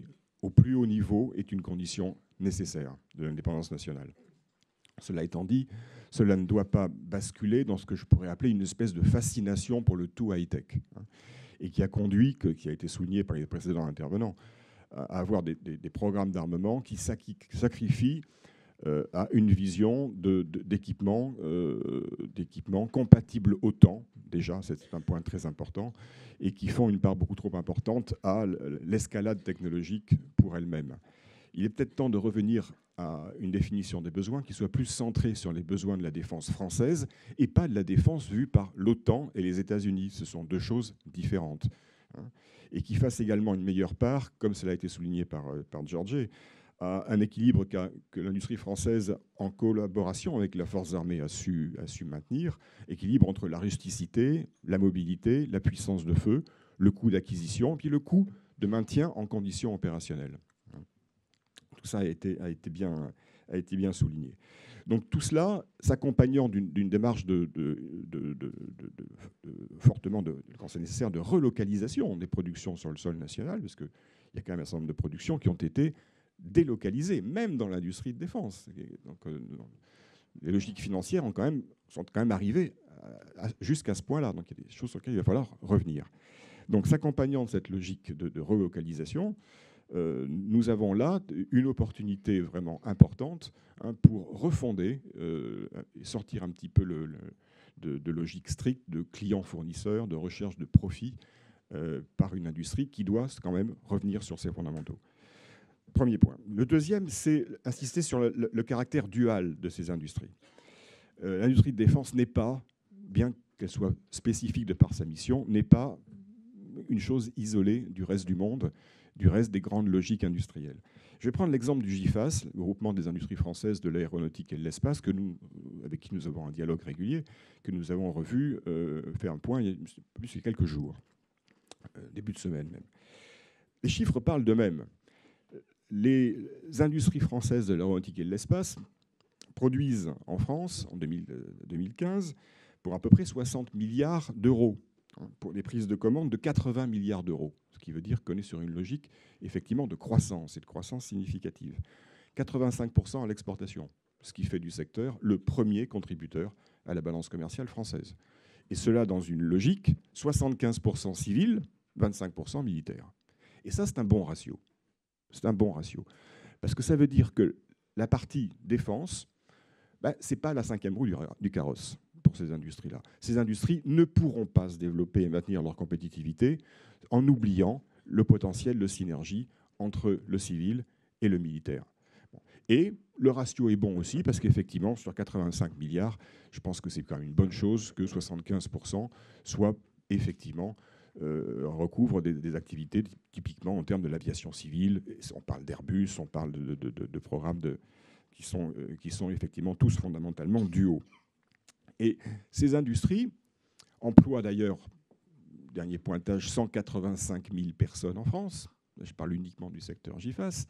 au plus haut niveau est une condition nécessaire de l'indépendance nationale. Cela étant dit, cela ne doit pas basculer dans ce que je pourrais appeler une espèce de fascination pour le tout high-tech, hein, et qui a conduit, que, qui a été souligné par les précédents intervenants, à avoir des, des, des programmes d'armement qui sacrifient euh, à une vision de, de, d'équipement, euh, d'équipement compatible au temps, déjà, c'est un point très important, et qui font une part beaucoup trop importante à l'escalade technologique pour elle-même. Il est peut-être temps de revenir à une définition des besoins qui soit plus centrée sur les besoins de la défense française et pas de la défense vue par l'OTAN et les États-Unis. Ce sont deux choses différentes. Hein, et qui fasse également une meilleure part, comme cela a été souligné par, par Georges, à un équilibre que l'industrie française, en collaboration avec la force armée, a su, a su maintenir, équilibre entre la rusticité, la mobilité, la puissance de feu, le coût d'acquisition, puis le coût de maintien en conditions opérationnelles. Tout ça a été, a été, bien, a été bien souligné. Donc tout cela s'accompagnant d'une, d'une démarche de, de, de, de, de, de, de fortement, de, quand c'est nécessaire, de relocalisation des productions sur le sol national, parce qu'il y a quand même un certain nombre de productions qui ont été délocalisées, même dans l'industrie de défense. Donc, euh, les logiques financières ont quand même, sont quand même arrivées à, à, jusqu'à ce point-là. Donc il y a des choses sur lesquelles il va falloir revenir. Donc s'accompagnant de cette logique de, de relocalisation, Euh, nous avons là une opportunité vraiment importante, hein, pour refonder euh, et sortir un petit peu le, le, de, de logique stricte de client-fournisseur, de recherche de profit euh, par une industrie qui doit quand même revenir sur ses fondamentaux. Premier point. Le deuxième, c'est insister sur le, le, le caractère dual de ces industries. Euh, l'industrie de défense n'est pas, bien qu'elle soit spécifique de par sa mission, n'est pas une chose isolée du reste du monde, du reste des grandes logiques industrielles. Je vais prendre l'exemple du GIFAS, le groupement des industries françaises de l'aéronautique et de l'espace, que nous, avec qui nous avons un dialogue régulier, que nous avons revu, euh, fait un point il y a plus il y a quelques jours, euh, début de semaine même. Les chiffres parlent d'eux-mêmes. Les industries françaises de l'aéronautique et de l'espace produisent en France, en deux mille quinze, pour à peu près soixante milliards d'euros, pour des prises de commandes de quatre-vingts milliards d'euros, ce qui veut dire qu'on est sur une logique effectivement de croissance et de croissance significative. quatre-vingt-cinq pour cent à l'exportation, ce qui fait du secteur le premier contributeur à la balance commerciale française. Et cela dans une logique soixante-quinze pour cent civil, vingt-cinq pour cent militaire. Et ça, c'est un bon ratio. C'est un bon ratio. Parce que ça veut dire que la partie défense, ben, ce n'est pas la cinquième roue du, du carrosse pour ces industries-là. Ces industries ne pourront pas se développer et maintenir leur compétitivité en oubliant le potentiel de synergie entre le civil et le militaire. Et le ratio est bon aussi parce qu'effectivement, sur quatre-vingt-cinq milliards, je pense que c'est quand même une bonne chose que soixante-quinze pour cent soient effectivement euh, recouvrent des, des activités typiquement en termes de l'aviation civile. On parle d'Airbus, on parle de, de, de, de programmes de, qui, sont, euh, qui sont effectivement tous fondamentalement duaux. Et ces industries emploient d'ailleurs, dernier pointage, cent quatre-vingt-cinq mille personnes en France. Je parle uniquement du secteur GIFAS.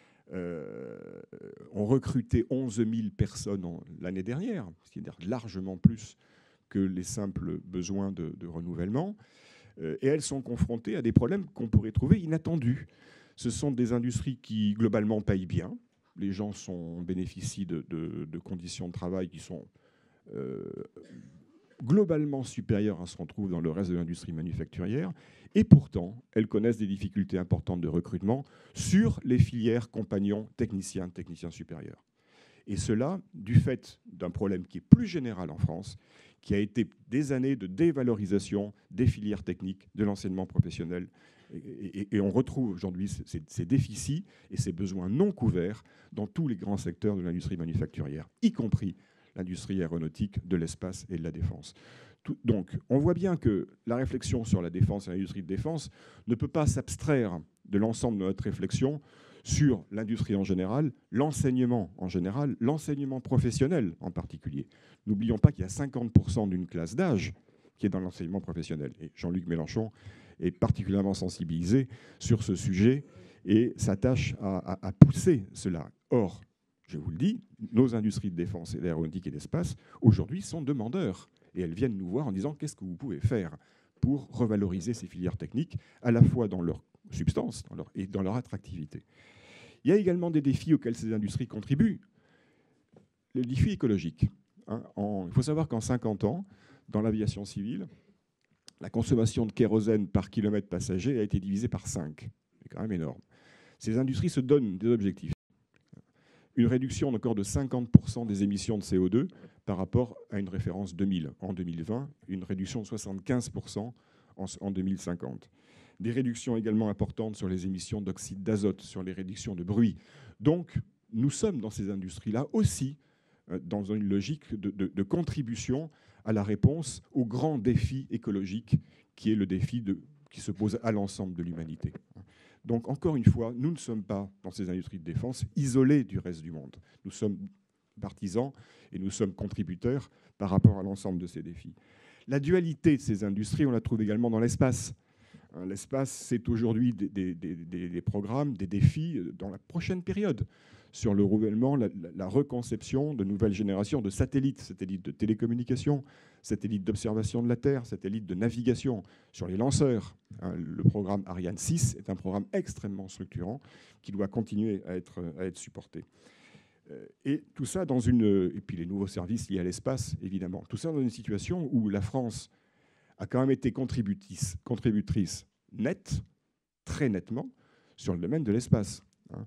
Euh, ont recruté onze mille personnes l'année dernière, c'est-à-dire largement plus que les simples besoins de, de renouvellement. Euh, et elles sont confrontées à des problèmes qu'on pourrait trouver inattendus. Ce sont des industries qui, globalement, payent bien. Les gens sont, bénéficient de, de, de conditions de travail qui sont Euh, globalement supérieure à ce qu'on trouve dans le reste de l'industrie manufacturière, et pourtant, elles connaissent des difficultés importantes de recrutement sur les filières compagnons techniciens, techniciens supérieurs. Et cela, du fait d'un problème qui est plus général en France, qui a été des années de dévalorisation des filières techniques, de l'enseignement professionnel. Et, et, et on retrouve aujourd'hui ces, ces déficits et ces besoins non couverts dans tous les grands secteurs de l'industrie manufacturière, y compris l'industrie aéronautique, de l'espace et de la défense. Tout, donc, on voit bien que la réflexion sur la défense et l'industrie de défense ne peut pas s'abstraire de l'ensemble de notre réflexion sur l'industrie en général, l'enseignement en général, l'enseignement professionnel en particulier. N'oublions pas qu'il y a cinquante pour cent d'une classe d'âge qui est dans l'enseignement professionnel. Et Jean-Luc Mélenchon est particulièrement sensibilisé sur ce sujet et s'attache à, à, à pousser cela. Or, je vous le dis, nos industries de défense et d'aéronautique et d'espace, aujourd'hui, sont demandeurs. Et elles viennent nous voir en disant qu'est-ce que vous pouvez faire pour revaloriser ces filières techniques, à la fois dans leur substance dans leur, et dans leur attractivité. Il y a également des défis auxquels ces industries contribuent. Le défi écologique. Hein, en, il faut savoir qu'en cinquante ans, dans l'aviation civile, la consommation de kérosène par kilomètre passager a été divisée par cinq. C'est quand même énorme. Ces industries se donnent des objectifs. Une réduction encore de cinquante pour cent des émissions de C O deux par rapport à une référence deux mille en deux mille vingt, une réduction de soixante-quinze pour cent en deux mille cinquante. Des réductions également importantes sur les émissions d'oxyde d'azote, sur les réductions de bruit. Donc, nous sommes dans ces industries-là aussi dans une logique de, de, de contribution à la réponse au grand défi écologique qui est le défi de, qui se pose à l'ensemble de l'humanité. Donc, encore une fois, nous ne sommes pas, dans ces industries de défense, isolés du reste du monde. Nous sommes partisans et nous sommes contributeurs par rapport à l'ensemble de ces défis. La dualité de ces industries, on la trouve également dans l'espace. L'espace, c'est aujourd'hui des, des, des, des programmes, des défis dans la prochaine période sur le renouvellement, la, la reconception de nouvelles générations de satellites, satellites de télécommunications, satellites d'observation de la Terre, satellites de navigation, sur les lanceurs. Le programme Ariane six est un programme extrêmement structurant qui doit continuer à être, à être supporté. Et tout ça dans une... Et puis les nouveaux services liés à l'espace, évidemment. Tout ça dans une situation où la France a quand même été contributrice, contributrice nette, très nettement, sur le domaine de l'espace.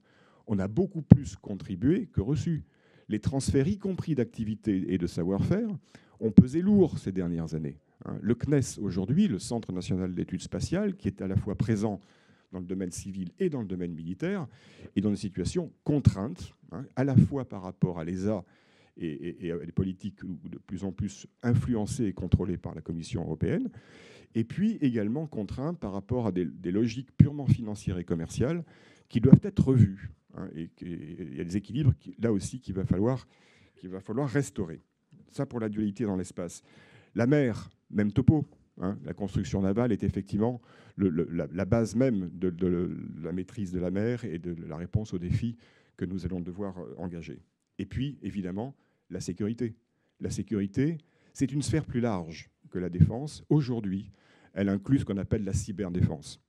On a beaucoup plus contribué que reçu. Les transferts, y compris d'activités et de savoir-faire, ont pesé lourd ces dernières années. Le C N E S, aujourd'hui, le Centre national d'études spatiales, qui est à la fois présent dans le domaine civil et dans le domaine militaire, est dans une situation contrainte, à la fois par rapport à l'E S A et, et, et à des politiques de plus en plus influencées et contrôlées par la Commission européenne, et puis également contrainte par rapport à des, des logiques purement financières et commerciales qui doivent être revues. Hein, et il y a des équilibres, qui, là aussi, qu'il va falloir, qu'il va falloir restaurer. Ça pour la dualité dans l'espace. La mer, même topo. Hein, la construction navale est effectivement le, le, la, la base même de, de, de la maîtrise de la mer et de la réponse aux défis que nous allons devoir engager. Et puis, évidemment, la sécurité. La sécurité, c'est une sphère plus large que la défense. Aujourd'hui, elle inclut ce qu'on appelle la cyberdéfense.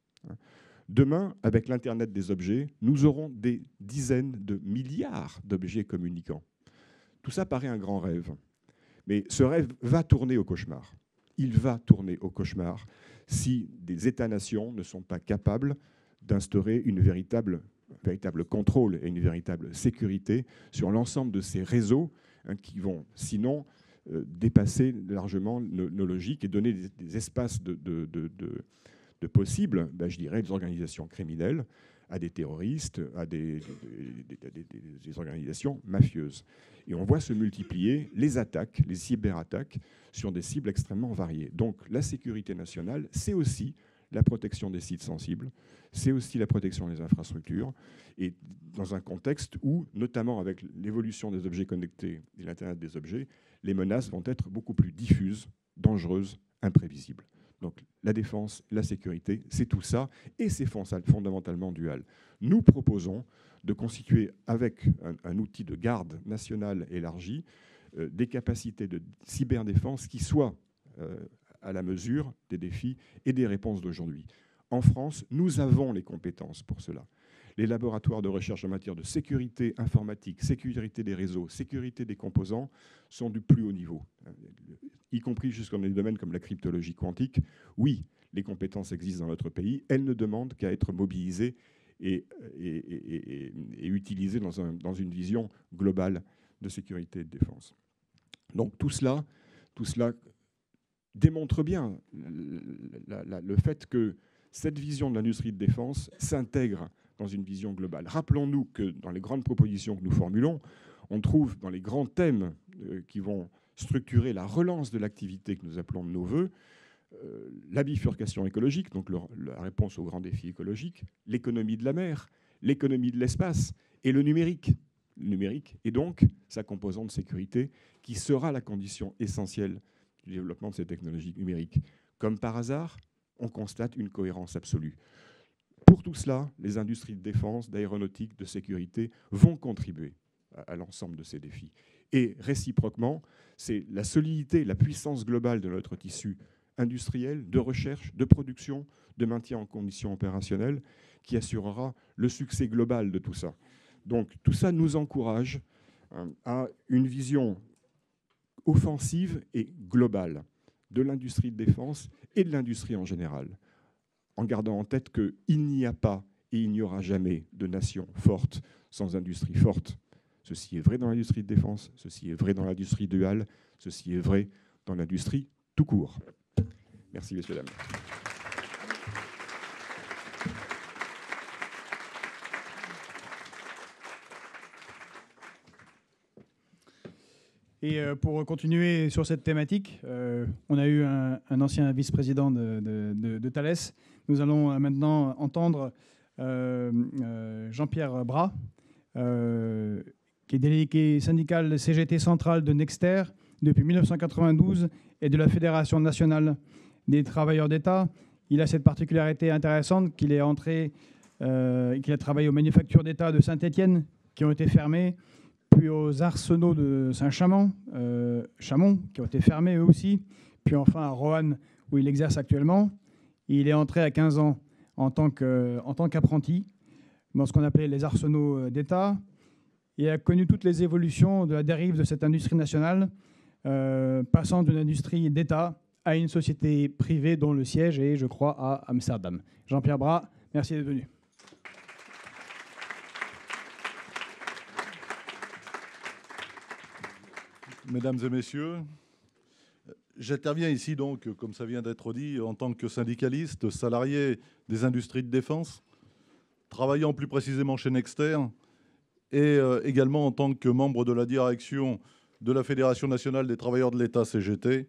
Demain, avec l'Internet des objets, nous aurons des dizaines de milliards d'objets communicants. Tout ça paraît un grand rêve. Mais ce rêve va tourner au cauchemar. Il va tourner au cauchemar si des États-nations ne sont pas capables d'instaurer une véritable, un véritable contrôle et une véritable sécurité sur l'ensemble de ces réseaux hein, qui vont, sinon, euh, dépasser largement nos, nos logiques et donner des, des espaces de, de, de, de, de possibles, ben, je dirais, des organisations criminelles, à des terroristes, à des, des, des, des, des organisations mafieuses. Et on voit se multiplier les attaques, les cyberattaques, sur des cibles extrêmement variées. Donc la sécurité nationale, c'est aussi la protection des sites sensibles, c'est aussi la protection des infrastructures, et dans un contexte où, notamment avec l'évolution des objets connectés et l'Internet des objets, les menaces vont être beaucoup plus diffuses, dangereuses, imprévisibles. Donc la défense, la sécurité, c'est tout ça, et c'est fondamentalement dual. Nous proposons de constituer, avec un, un outil de garde nationale élargi, euh, des capacités de cyberdéfense qui soient euh, à la mesure des défis et des réponses d'aujourd'hui. En France, nous avons les compétences pour cela. Les laboratoires de recherche en matière de sécurité informatique, sécurité des réseaux, sécurité des composants sont du plus haut niveau, y compris jusqu'en des domaines comme la cryptologie quantique. Oui, les compétences existent dans notre pays, elles ne demandent qu'à être mobilisées et, et, et, et, et utilisées dans, un, dans une vision globale de sécurité et de défense. Donc tout cela, tout cela démontre bien la, la, le fait que cette vision de l'industrie de défense s'intègre dans une vision globale. Rappelons-nous que dans les grandes propositions que nous formulons, on trouve dans les grands thèmes euh, qui vont structurer la relance de l'activité que nous appelons de nos voeux, euh, la bifurcation écologique, donc le, la réponse aux grands défis écologiques, l'économie de la mer, l'économie de l'espace et le numérique. Le numérique et donc sa composante sécurité qui sera la condition essentielle du développement de ces technologies numériques. Comme par hasard, on constate une cohérence absolue. Pour tout cela, les industries de défense, d'aéronautique, de sécurité vont contribuer à, à l'ensemble de ces défis. Et réciproquement, c'est la solidité, la puissance globale de notre tissu industrielle, de recherche, de production, de maintien en conditions opérationnelles, qui assurera le succès global de tout ça. Donc tout ça nous encourage hein, à une vision offensive et globale de l'industrie de défense et de l'industrie en général, en gardant en tête qu'il n'y a pas et il n'y aura jamais de nation forte sans industrie forte. Ceci est vrai dans l'industrie de défense, ceci est vrai dans l'industrie duale, ceci est vrai dans l'industrie tout court. Merci, messieurs, dames. Et pour continuer sur cette thématique, euh, on a eu un, un ancien vice-président de, de, de, de Thales. Nous allons maintenant entendre euh, euh, Jean-Pierre Bras, euh, qui est délégué syndical C G T central de Nexter depuis mille neuf cent quatre-vingt-douze et de la Fédération nationale des travailleurs d'État. Il a cette particularité intéressante qu'il est entré, euh, qu'il a travaillé aux manufactures d'État de Saint-Étienne, qui ont été fermées, puis aux arsenaux de Saint-Chamond, euh, Chamond, qui ont été fermés eux aussi, puis enfin à Roanne, où il exerce actuellement. Il est entré à quinze ans en tant que, en tant qu'apprenti dans ce qu'on appelait les arsenaux d'État, et a connu toutes les évolutions de la dérive de cette industrie nationale, euh, passant d'une industrie d'État à une société privée dont le siège est, je crois, à Amsterdam. Jean-Pierre Bras, merci d'être venu. Mesdames et messieurs, j'interviens ici donc, comme ça vient d'être dit, en tant que syndicaliste, salarié des industries de défense, travaillant plus précisément chez Nexter, et euh, également en tant que membre de la direction de la Fédération nationale des travailleurs de l'État, C G T.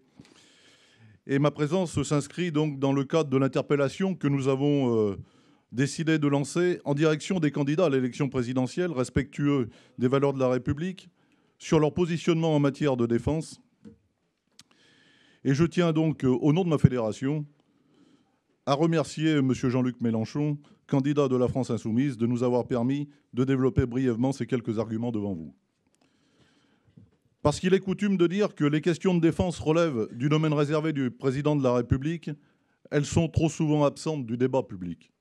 Et ma présence s'inscrit donc dans le cadre de l'interpellation que nous avons euh, décidé de lancer en direction des candidats à l'élection présidentielle, respectueux des valeurs de la République, sur leur positionnement en matière de défense. Et je tiens donc, au nom de ma fédération, à remercier M. Jean-Luc Mélenchon, candidat de la France insoumise, de nous avoir permis de développer brièvement ces quelques arguments devant vous. Parce qu'il est coutume de dire que les questions de défense relèvent du domaine réservé du président de la République, elles sont trop souvent absentes du débat public.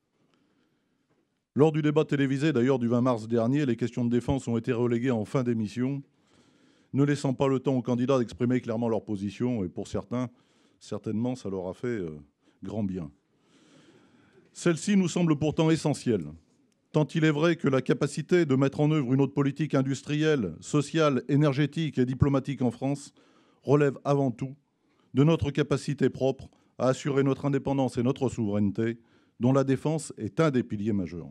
Lors du débat télévisé, d'ailleurs, du vingt mars dernier, les questions de défense ont été reléguées en fin d'émission, ne laissant pas le temps aux candidats d'exprimer clairement leur position, et pour certains, certainement, ça leur a fait euh, grand bien. Celle-ci nous semble pourtant essentielle, tant il est vrai que la capacité de mettre en œuvre une autre politique industrielle, sociale, énergétique et diplomatique en France relève avant tout de notre capacité propre à assurer notre indépendance et notre souveraineté, dont la défense est un des piliers majeurs.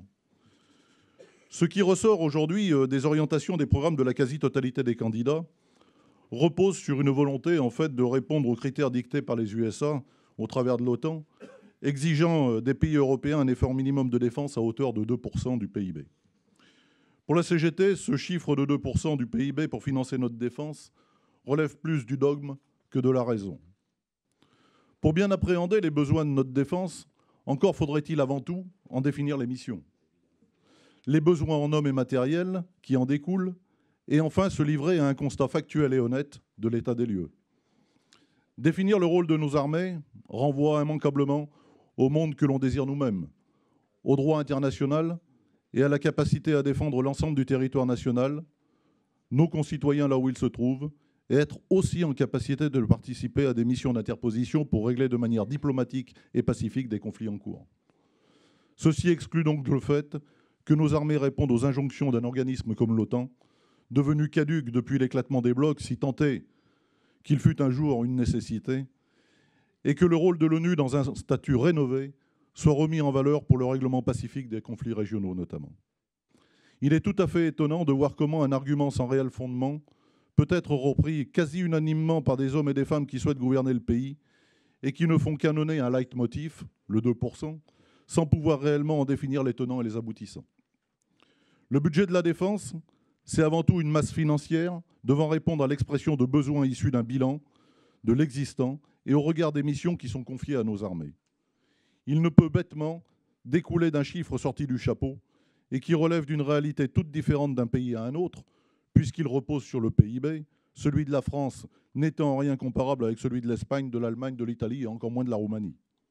Ce qui ressort aujourd'hui des orientations des programmes de la quasi-totalité des candidats repose sur une volonté en fait de répondre aux critères dictés par les U S A au travers de l'OTAN, exigeant des pays européens un effort minimum de défense à hauteur de deux pour cent du P I B. Pour la C G T, ce chiffre de deux pour cent du P I B pour financer notre défense relève plus du dogme que de la raison. Pour bien appréhender les besoins de notre défense, encore faudrait-il avant tout en définir les missions, les besoins en hommes et matériels qui en découlent, et enfin se livrer à un constat factuel et honnête de l'état des lieux. Définir le rôle de nos armées renvoie immanquablement au monde que l'on désire nous-mêmes, au droit international et à la capacité à défendre l'ensemble du territoire national, nos concitoyens là où ils se trouvent, et être aussi en capacité de participer à des missions d'interposition pour régler de manière diplomatique et pacifique des conflits en cours. Ceci exclut donc le fait que nos armées répondent aux injonctions d'un organisme comme l'OTAN, devenu caduc depuis l'éclatement des blocs, si tant est qu'il fut un jour une nécessité, et que le rôle de l'ONU dans un statut rénové soit remis en valeur pour le règlement pacifique des conflits régionaux notamment. Il est tout à fait étonnant de voir comment un argument sans réel fondement peut être repris quasi unanimement par des hommes et des femmes qui souhaitent gouverner le pays et qui ne font qu'annoncer un leitmotiv, le deux pour cent, sans pouvoir réellement en définir les tenants et les aboutissants. Le budget de la défense, c'est avant tout une masse financière devant répondre à l'expression de besoins issus d'un bilan, de l'existant et au regard des missions qui sont confiées à nos armées. Il ne peut bêtement découler d'un chiffre sorti du chapeau et qui relève d'une réalité toute différente d'un pays à un autre, puisqu'il repose sur le P I B, celui de la France n'étant en rien comparable avec celui de l'Espagne, de l'Allemagne, de l'Italie et encore moins de la Roumanie.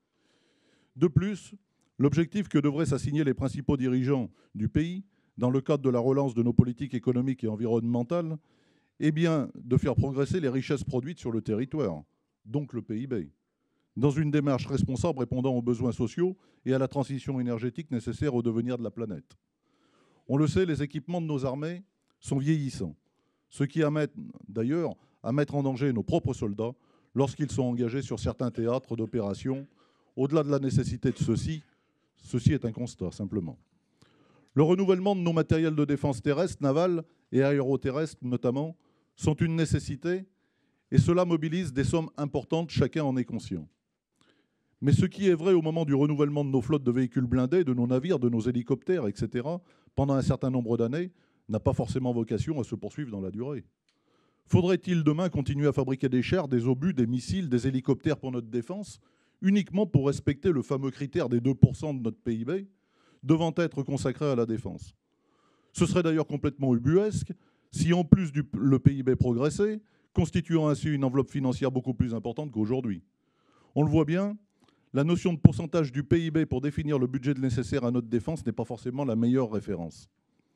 De plus, l'objectif que devraient s'assigner les principaux dirigeants du pays, dans le cadre de la relance de nos politiques économiques et environnementales, est bien de faire progresser les richesses produites sur le territoire, donc le P I B, dans une démarche responsable répondant aux besoins sociaux et à la transition énergétique nécessaire au devenir de la planète. On le sait, les équipements de nos armées sont vieillissants, ce qui amène d'ailleurs à mettre en danger nos propres soldats lorsqu'ils sont engagés sur certains théâtres d'opération. Au-delà de la nécessité de ceci, ceci est un constat simplement. Le renouvellement de nos matériels de défense terrestre, navale et aéroterrestre notamment, sont une nécessité et cela mobilise des sommes importantes, chacun en est conscient. Mais ce qui est vrai au moment du renouvellement de nos flottes de véhicules blindés, de nos navires, de nos hélicoptères, et cetera, pendant un certain nombre d'années, n'a pas forcément vocation à se poursuivre dans la durée. Faudrait-il demain continuer à fabriquer des chars, des obus, des missiles, des hélicoptères pour notre défense, uniquement pour respecter le fameux critère des deux pour cent de notre P I B, devant être consacré à la défense? Ce serait d'ailleurs complètement ubuesque si, en plus du le P I B progressait, constituant ainsi une enveloppe financière beaucoup plus importante qu'aujourd'hui. On le voit bien, la notion de pourcentage du P I B pour définir le budget nécessaire à notre défense n'est pas forcément la meilleure référence.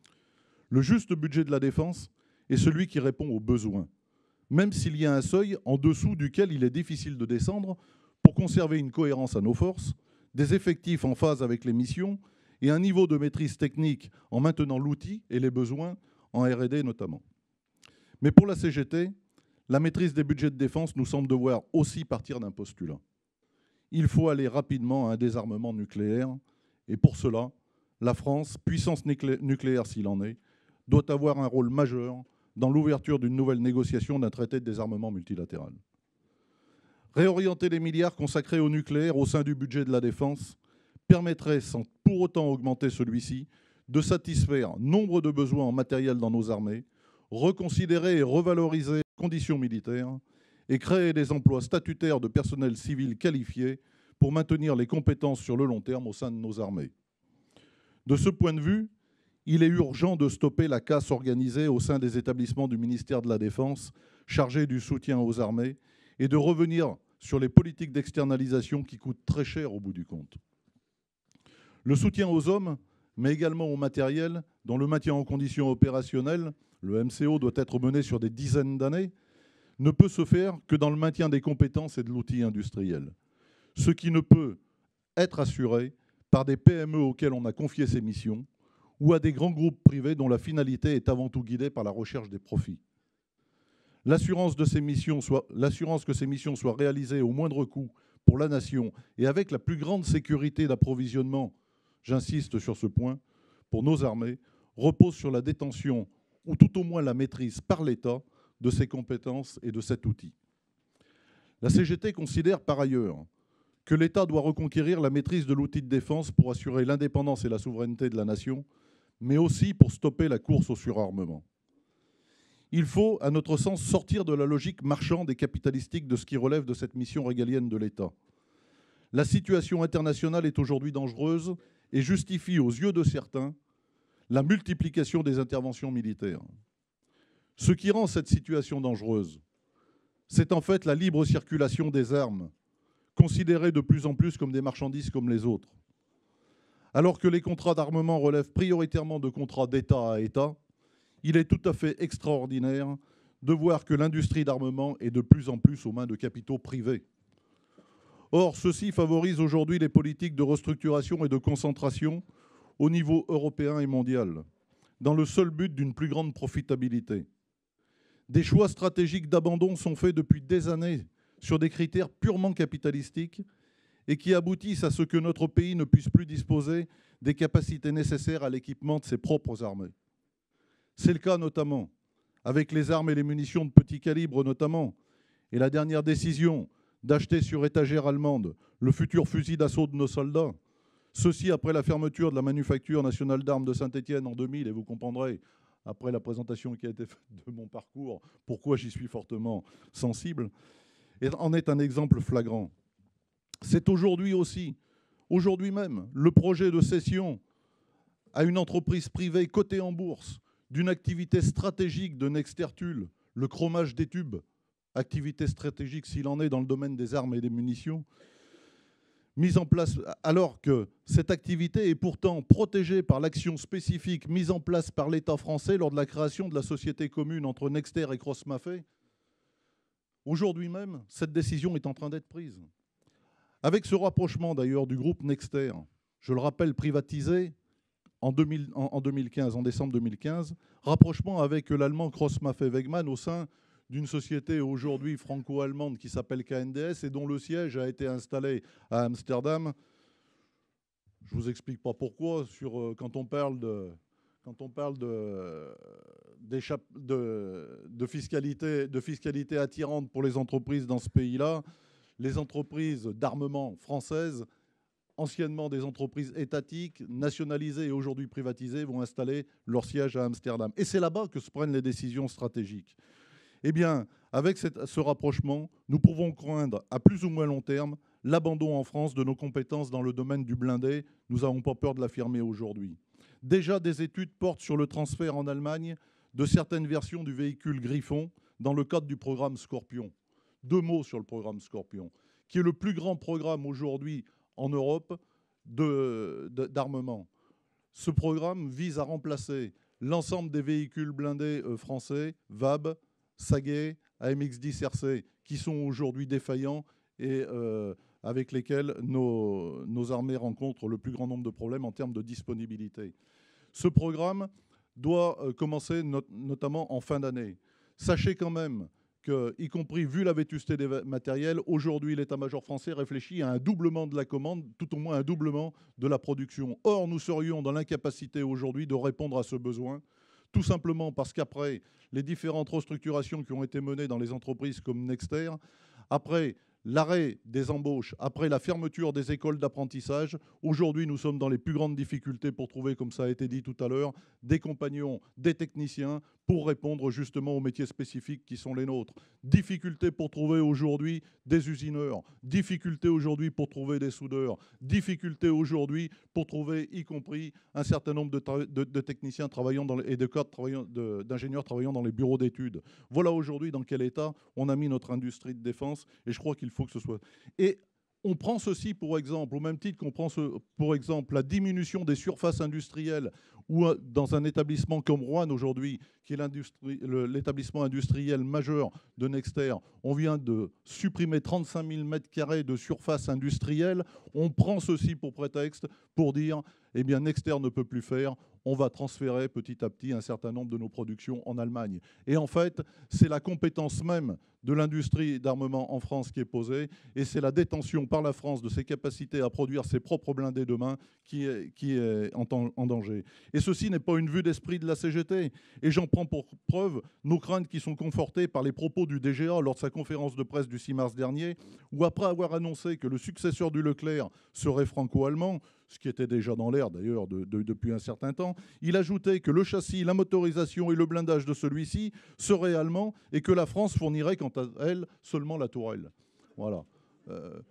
Le juste budget de la défense est celui qui répond aux besoins, même s'il y a un seuil en dessous duquel il est difficile de descendre pour conserver une cohérence à nos forces, des effectifs en phase avec les missions et un niveau de maîtrise technique en maintenant l'outil et les besoins, en R et D notamment. Mais pour la C G T, la maîtrise des budgets de défense nous semble devoir aussi partir d'un postulat. Il faut aller rapidement à un désarmement nucléaire et pour cela, la France, puissance nucléaire s'il en est, doit avoir un rôle majeur dans l'ouverture d'une nouvelle négociation d'un traité de désarmement multilatéral. Réorienter les milliards consacrés au nucléaire au sein du budget de la défense permettrait, sans pour autant augmenter celui-ci, de satisfaire nombre de besoins en matériel dans nos armées, reconsidérer et revaloriser les conditions militaires et créer des emplois statutaires de personnel civil qualifié pour maintenir les compétences sur le long terme au sein de nos armées. De ce point de vue, il est urgent de stopper la casse organisée au sein des établissements du ministère de la Défense chargés du soutien aux armées et de revenir sur les politiques d'externalisation qui coûtent très cher au bout du compte. Le soutien aux hommes, mais également au matériel, dont le maintien en conditions opérationnelles, le M C O doit être mené sur des dizaines d'années, ne peut se faire que dans le maintien des compétences et de l'outil industriel. Ce qui ne peut être assuré par des P M E auxquelles on a confié ces missions ou à des grands groupes privés dont la finalité est avant tout guidée par la recherche des profits. L'assurance de ces missions soit, l'assurance que ces missions soient réalisées au moindre coût pour la nation et avec la plus grande sécurité d'approvisionnement, j'insiste sur ce point, pour nos armées, repose sur la détention ou tout au moins la maîtrise par l'État de ces compétences et de cet outil. La C G T considère par ailleurs que l'État doit reconquérir la maîtrise de l'outil de défense pour assurer l'indépendance et la souveraineté de la nation, mais aussi pour stopper la course au surarmement. Il faut, à notre sens, sortir de la logique marchande et capitalistique de ce qui relève de cette mission régalienne de l'État. La situation internationale est aujourd'hui dangereuse et justifie aux yeux de certains la multiplication des interventions militaires. Ce qui rend cette situation dangereuse, c'est en fait la libre circulation des armes, considérées de plus en plus comme des marchandises comme les autres. Alors que les contrats d'armement relèvent prioritairement de contrats d'État à État, il est tout à fait extraordinaire de voir que l'industrie d'armement est de plus en plus aux mains de capitaux privés. Or, ceci favorise aujourd'hui les politiques de restructuration et de concentration au niveau européen et mondial, dans le seul but d'une plus grande profitabilité. Des choix stratégiques d'abandon sont faits depuis des années sur des critères purement capitalistiques et qui aboutissent à ce que notre pays ne puisse plus disposer des capacités nécessaires à l'équipement de ses propres armées. C'est le cas notamment avec les armes et les munitions de petit calibre notamment, et la dernière décision d'acheter sur étagère allemande le futur fusil d'assaut de nos soldats, ceci après la fermeture de la manufacture nationale d'armes de Saint-Étienne en deux mille, et vous comprendrez, après la présentation qui a été faite de mon parcours, pourquoi j'y suis fortement sensible, et en est un exemple flagrant. C'est aujourd'hui aussi, aujourd'hui même, le projet de cession à une entreprise privée cotée en bourse d'une activité stratégique de Nextertul, le chromage des tubes, activité stratégique s'il en est dans le domaine des armes et des munitions, mise en place, alors que cette activité est pourtant protégée par l'action spécifique mise en place par l'État français lors de la création de la société commune entre Nexter et Cross-Maffei. Aujourd'hui même, cette décision est en train d'être prise. Avec ce rapprochement d'ailleurs du groupe Nexter, je le rappelle, privatisé en, deux mille, en, en deux mille quinze, en décembre deux mille quinze, rapprochement avec l'allemand Cross-Maffei-Wegmann au sein d'une société aujourd'hui franco-allemande qui s'appelle K N D S et dont le siège a été installé à Amsterdam. Je ne vous explique pas pourquoi. Sur, euh, quand on parle de, quand on parle de, de, de, fiscalité, de fiscalité attirante pour les entreprises dans ce pays-là, les entreprises d'armement françaises, anciennement des entreprises étatiques, nationalisées et aujourd'hui privatisées, vont installer leur siège à Amsterdam. Et c'est là-bas que se prennent les décisions stratégiques. Eh bien, avec cette, ce rapprochement, nous pouvons craindre à plus ou moins long terme l'abandon en France de nos compétences dans le domaine du blindé. Nous n'avons pas peur de l'affirmer aujourd'hui. Déjà, des études portent sur le transfert en Allemagne de certaines versions du véhicule Griffon dans le cadre du programme Scorpion. Deux mots sur le programme Scorpion, qui est le plus grand programme aujourd'hui en Europe de, de, d'armement. Ce programme vise à remplacer l'ensemble des véhicules blindés français, V A B, Sage, A M X dix R C, qui sont aujourd'hui défaillants et euh, avec lesquels nos, nos armées rencontrent le plus grand nombre de problèmes en termes de disponibilité. Ce programme doit euh, commencer not notamment en fin d'année. Sachez quand même que, y compris vu la vétusté des matériels, aujourd'hui l'état-major français réfléchit à un doublement de la commande, tout au moins un doublement de la production. Or, nous serions dans l'incapacité aujourd'hui de répondre à ce besoin, tout simplement parce qu'après les différentes restructurations qui ont été menées dans les entreprises comme Nexter, après l'arrêt des embauches, après la fermeture des écoles d'apprentissage, aujourd'hui nous sommes dans les plus grandes difficultés pour trouver, comme ça a été dit tout à l'heure, des compagnons, des techniciens pour répondre justement aux métiers spécifiques qui sont les nôtres. Difficulté pour trouver aujourd'hui des usineurs, difficulté aujourd'hui pour trouver des soudeurs, difficulté aujourd'hui pour trouver y compris un certain nombre de, de, de techniciens travaillant dans les, et de cadres travaillant, de, d'ingénieurs travaillant dans les bureaux d'études. Voilà aujourd'hui dans quel état on a mis notre industrie de défense et je crois qu'il faut que ce soit... Et on prend ceci pour exemple, au même titre qu'on prend ce, pour exemple la diminution des surfaces industrielles ou dans un établissement comme Rouen aujourd'hui, qui est l'établissement industriel majeur de Nexter, on vient de supprimer trente-cinq mille mètres carrés de surface industrielle. On prend ceci pour prétexte pour dire, eh bien Nexter ne peut plus faire, on va transférer petit à petit un certain nombre de nos productions en Allemagne. Et en fait, c'est la compétence même de l'industrie d'armement en France qui est posée et c'est la détention par la France de ses capacités à produire ses propres blindés demain qui est, qui est en, en danger. Et ceci n'est pas une vue d'esprit de la C G T. Et j'en prends pour preuve nos craintes qui sont confortées par les propos du D G A lors de sa conférence de presse du six mars dernier, où après avoir annoncé que le successeur du Leclerc serait franco-allemand, ce qui était déjà dans l'air d'ailleurs de, de, depuis un certain temps, il ajoutait que le châssis, la motorisation et le blindage de celui-ci seraient allemands et que la France fournirait quant à elle seulement la tourelle. Voilà. Euh,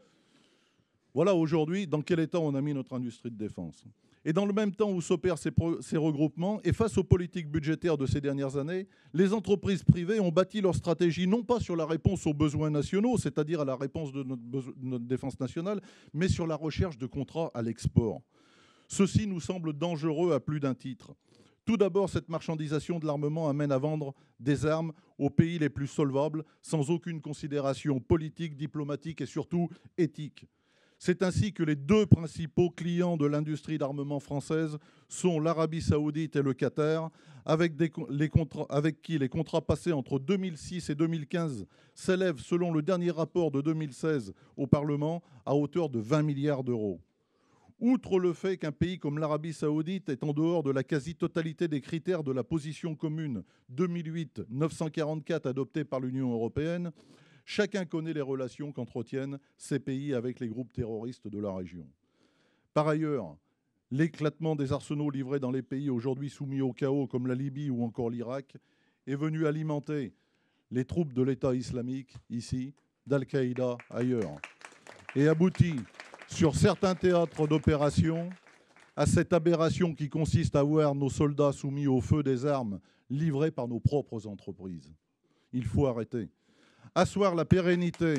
voilà aujourd'hui dans quel état on a mis notre industrie de défense. Et dans le même temps où s'opèrent ces, ces regroupements, et face aux politiques budgétaires de ces dernières années, les entreprises privées ont bâti leur stratégie non pas sur la réponse aux besoins nationaux, c'est-à-dire à la réponse de notre, de notre défense nationale, mais sur la recherche de contrats à l'export. Ceci nous semble dangereux à plus d'un titre. Tout d'abord, cette marchandisation de l'armement amène à vendre des armes aux pays les plus solvables, sans aucune considération politique, diplomatique et surtout éthique. C'est ainsi que les deux principaux clients de l'industrie d'armement française sont l'Arabie saoudite et le Qatar, avec, des, les contrats, avec qui les contrats passés entre deux mille six et deux mille quinze s'élèvent, selon le dernier rapport de deux mille seize au Parlement, à hauteur de vingt milliards d'euros. Outre le fait qu'un pays comme l'Arabie saoudite est en dehors de la quasi-totalité des critères de la position commune deux mille huit neuf cent quarante-quatre adoptée par l'Union européenne, chacun connaît les relations qu'entretiennent ces pays avec les groupes terroristes de la région. Par ailleurs, l'éclatement des arsenaux livrés dans les pays aujourd'hui soumis au chaos comme la Libye ou encore l'Irak est venu alimenter les troupes de l'État islamique ici, d'Al-Qaïda ailleurs, et aboutit sur certains théâtres d'opération à cette aberration qui consiste à voir nos soldats soumis au feu des armes livrés par nos propres entreprises. Il faut arrêter. Asseoir la pérennité,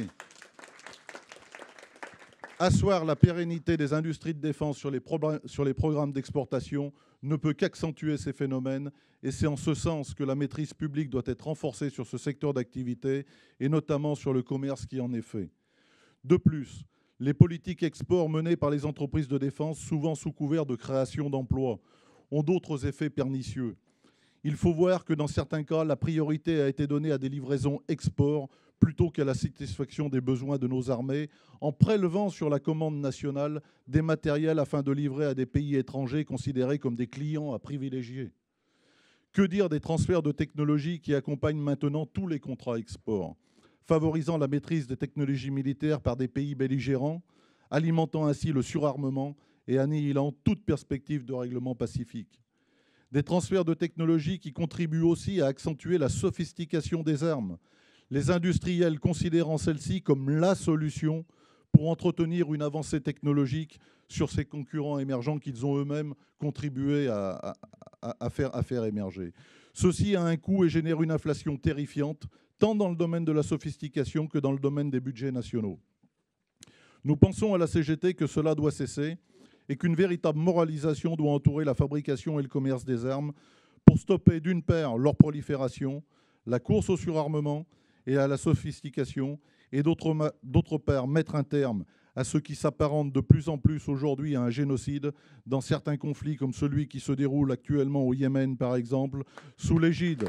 asseoir la pérennité des industries de défense sur les, sur les programmes d'exportation ne peut qu'accentuer ces phénomènes, et c'est en ce sens que la maîtrise publique doit être renforcée sur ce secteur d'activité, et notamment sur le commerce qui en est fait. De plus, les politiques export menées par les entreprises de défense, souvent sous couvert de création d'emplois, ont d'autres effets pernicieux. Il faut voir que dans certains cas, la priorité a été donnée à des livraisons export plutôt qu'à la satisfaction des besoins de nos armées, en prélevant sur la commande nationale des matériels afin de livrer à des pays étrangers considérés comme des clients à privilégier. Que dire des transferts de technologies qui accompagnent maintenant tous les contrats export, favorisant la maîtrise des technologies militaires par des pays belligérants, alimentant ainsi le surarmement et annihilant toute perspective de règlement pacifique. Des transferts de technologies qui contribuent aussi à accentuer la sophistication des armes, les industriels considérant celle-ci comme la solution pour entretenir une avancée technologique sur ces concurrents émergents qu'ils ont eux-mêmes contribué à, à, à, faire, à faire émerger. Ceci a un coût et génère une inflation terrifiante, tant dans le domaine de la sophistication que dans le domaine des budgets nationaux. Nous pensons à la C G T que cela doit cesser et qu'une véritable moralisation doit entourer la fabrication et le commerce des armes pour stopper d'une part leur prolifération, la course au surarmement et à la sophistication, et d'autre part mettre un terme à ce qui s'apparente de plus en plus aujourd'hui à un génocide dans certains conflits comme celui qui se déroule actuellement au Yémen par exemple, sous l'égide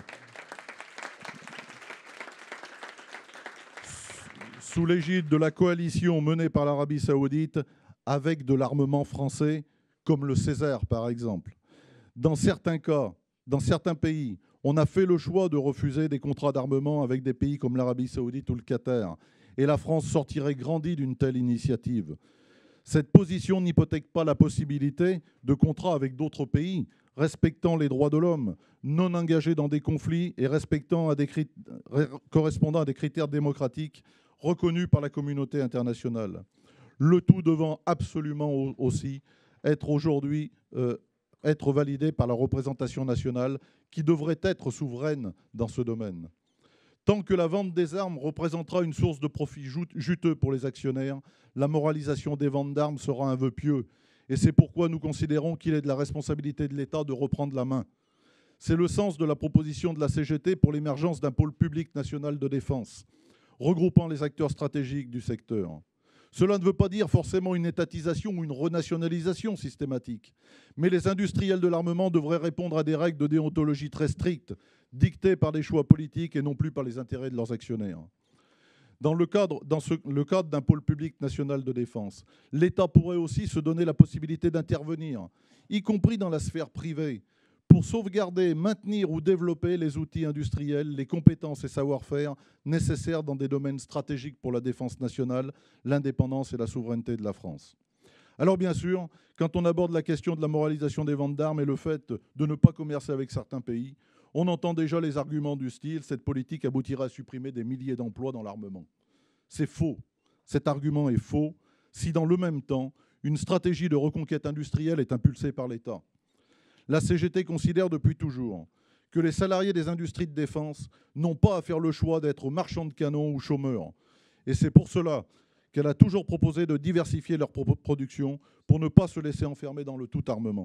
sous l'égide de la coalition menée par l'Arabie saoudite avec de l'armement français comme le César par exemple. Dans certains cas, dans certains pays, on a fait le choix de refuser des contrats d'armement avec des pays comme l'Arabie saoudite ou le Qatar. Et la France sortirait grandie d'une telle initiative. Cette position n'hypothèque pas la possibilité de contrats avec d'autres pays, respectant les droits de l'homme, non engagés dans des conflits et respectant à des correspondant à des critères démocratiques reconnus par la communauté internationale. Le tout devant absolument aussi être aujourd'hui euh, être validé par la représentation nationale qui devrait être souveraine dans ce domaine. Tant que la vente des armes représentera une source de profit juteux pour les actionnaires, la moralisation des ventes d'armes sera un vœu pieux. Et c'est pourquoi nous considérons qu'il est de la responsabilité de l'État de reprendre la main. C'est le sens de la proposition de la C G T pour l'émergence d'un pôle public national de défense, regroupant les acteurs stratégiques du secteur. Cela ne veut pas dire forcément une étatisation ou une renationalisation systématique, mais les industriels de l'armement devraient répondre à des règles de déontologie très strictes, dictées par des choix politiques et non plus par les intérêts de leurs actionnaires. Dans le cadre, dans ce, le cadre d'un pôle public national de défense, l'État pourrait aussi se donner la possibilité d'intervenir, y compris dans la sphère privée, pour sauvegarder, maintenir ou développer les outils industriels, les compétences et savoir-faire nécessaires dans des domaines stratégiques pour la défense nationale, l'indépendance et la souveraineté de la France. Alors bien sûr, quand on aborde la question de la moralisation des ventes d'armes et le fait de ne pas commercer avec certains pays, on entend déjà les arguments du style « cette politique aboutira à supprimer des milliers d'emplois dans l'armement ». C'est faux. Cet argument est faux si dans le même temps, une stratégie de reconquête industrielle est impulsée par l'État. La C G T considère depuis toujours que les salariés des industries de défense n'ont pas à faire le choix d'être marchands de canons ou chômeurs. Et c'est pour cela qu'elle a toujours proposé de diversifier leur production pour ne pas se laisser enfermer dans le tout armement.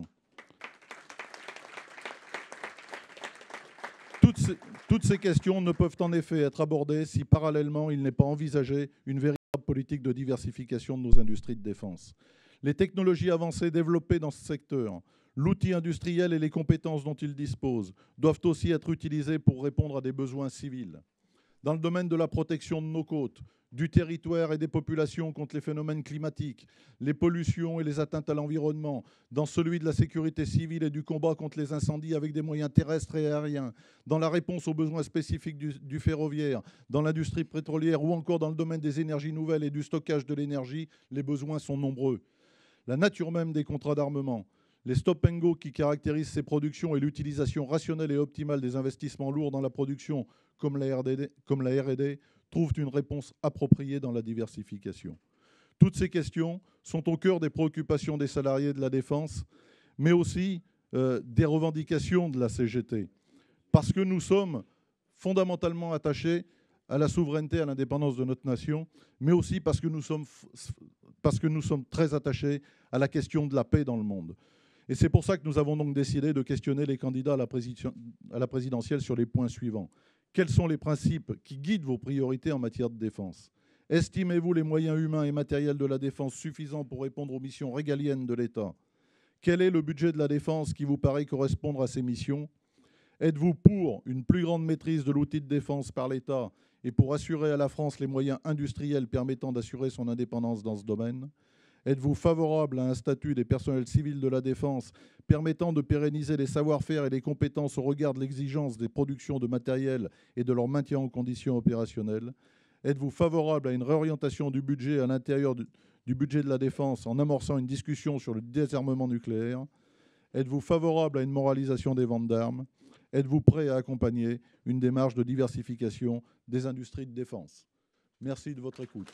Toutes ces, toutes ces questions ne peuvent en effet être abordées si parallèlement il n'est pas envisagé une véritable politique de diversification de nos industries de défense. Les technologies avancées développées dans ce secteur, l'outil industriel et les compétences dont il dispose doivent aussi être utilisés pour répondre à des besoins civils. Dans le domaine de la protection de nos côtes, du territoire et des populations contre les phénomènes climatiques, les pollutions et les atteintes à l'environnement, dans celui de la sécurité civile et du combat contre les incendies avec des moyens terrestres et aériens, dans la réponse aux besoins spécifiques du, du ferroviaire, dans l'industrie pétrolière ou encore dans le domaine des énergies nouvelles et du stockage de l'énergie, les besoins sont nombreux. La nature même des contrats d'armement, les stop and go qui caractérisent ces productions et l'utilisation rationnelle et optimale des investissements lourds dans la production comme la R et D trouvent une réponse appropriée dans la diversification. Toutes ces questions sont au cœur des préoccupations des salariés de la défense, mais aussi euh, des revendications de la C G T. Parce que nous sommes fondamentalement attachés à la souveraineté, à l'indépendance de notre nation, mais aussi parce que nous sommes, parce que nous sommes très attachés à la question de la paix dans le monde. Et c'est pour ça que nous avons donc décidé de questionner les candidats à la, à la présidentielle sur les points suivants. Quels sont les principes qui guident vos priorités en matière de défense? Estimez-vous les moyens humains et matériels de la défense suffisants pour répondre aux missions régaliennes de l'État? Quel est le budget de la défense qui vous paraît correspondre à ces missions? Êtes-vous pour une plus grande maîtrise de l'outil de défense par l'État et pour assurer à la France les moyens industriels permettant d'assurer son indépendance dans ce domaine? Êtes-vous favorable à un statut des personnels civils de la défense permettant de pérenniser les savoir-faire et les compétences au regard de l'exigence des productions de matériel et de leur maintien en conditions opérationnelles? Êtes-vous favorable à une réorientation du budget à l'intérieur du, du budget de la défense en amorçant une discussion sur le désarmement nucléaire? Êtes-vous favorable à une moralisation des ventes d'armes? Êtes-vous prêt à accompagner une démarche de diversification des industries de défense? Merci de votre écoute.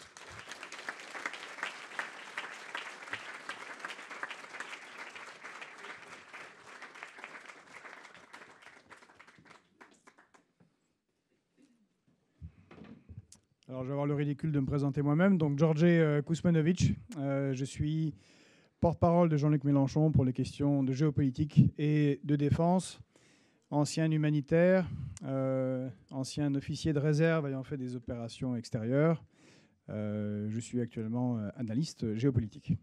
Alors, je vais avoir le ridicule de me présenter moi-même. Donc, George Kuzmanovic, euh, je suis porte-parole de Jean-Luc Mélenchon pour les questions de géopolitique et de défense, ancien humanitaire, euh, ancien officier de réserve ayant fait des opérations extérieures. Euh, je suis actuellement euh, analyste géopolitique.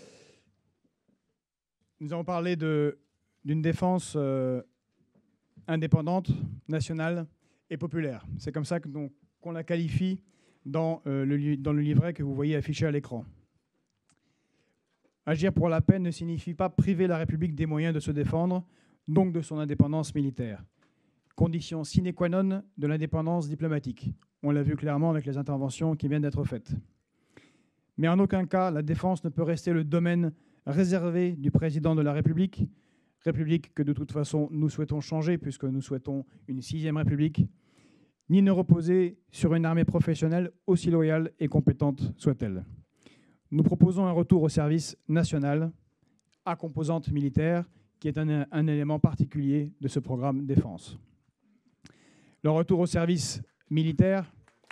Nous avons parlé d'une défense euh, indépendante, nationale et populaire. C'est comme ça que, donc, qu'on la qualifie dans, euh, le, dans le livret que vous voyez affiché à l'écran. Agir pour la paix ne signifie pas priver la République des moyens de se défendre, donc de son indépendance militaire. Condition sine qua non de l'indépendance diplomatique. On l'a vu clairement avec les interventions qui viennent d'être faites. Mais en aucun cas, la défense ne peut rester le domaine réservé du président de la République, République que de toute façon nous souhaitons changer puisque nous souhaitons une sixième République, ni ne reposer sur une armée professionnelle aussi loyale et compétente soit-elle. Nous proposons un retour au service national à composante militaire, qui est un, un élément particulier de ce programme défense. Le retour au service militaire,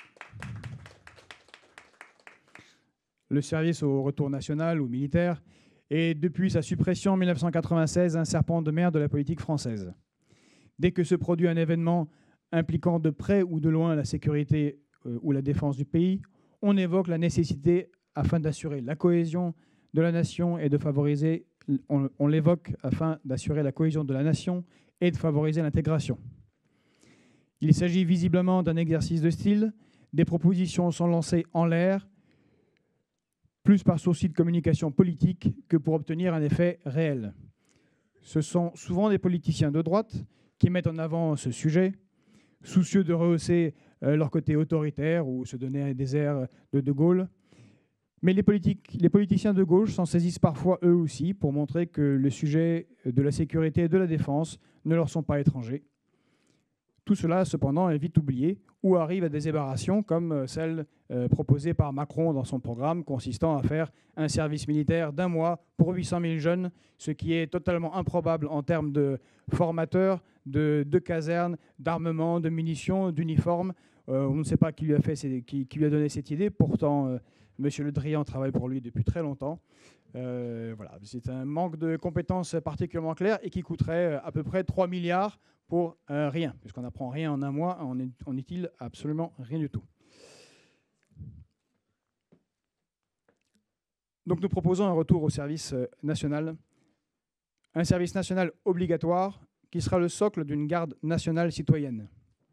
le service au retour national ou militaire, est depuis sa suppression en mille neuf cent quatre-vingt-seize un serpent de mer de la politique française. Dès que se produit un événement impliquant de près ou de loin la sécurité euh, ou la défense du pays, on évoque la nécessité, afin d'assurer la cohésion de la nation et de favoriser, on, on l'évoque afin d'assurer la cohésion de la nation et de favoriser l'intégration. Il s'agit visiblement d'un exercice de style. Des propositions sont lancées en l'air, plus par souci de communication politique que pour obtenir un effet réel. Ce sont souvent des politiciens de droite qui mettent en avant ce sujet, soucieux de rehausser euh, leur côté autoritaire ou se donner des airs de De Gaulle. Mais les, politiques, les politiciens de gauche s'en saisissent parfois eux aussi pour montrer que le sujet de la sécurité et de la défense ne leur sont pas étrangers. Tout cela, cependant, est vite oublié ou arrive à des aberrations comme celle euh, proposée par Macron dans son programme consistant à faire un service militaire d'un mois pour huit cent mille jeunes, ce qui est totalement improbable en termes de formateurs, de, de casernes, d'armement, de munitions, d'uniformes. Euh, on ne sait pas qui lui a, fait ces, qui, qui lui a donné cette idée, pourtant euh, M. Le Drian travaille pour lui depuis très longtemps. Euh, voilà, c'est un manque de compétences particulièrement clair et qui coûterait à peu près trois milliards pour euh, rien, puisqu'on n'apprend rien en un mois, on est, on est-il absolument rien du tout. Donc nous proposons un retour au service national, un service national obligatoire qui sera le socle d'une garde nationale citoyenne.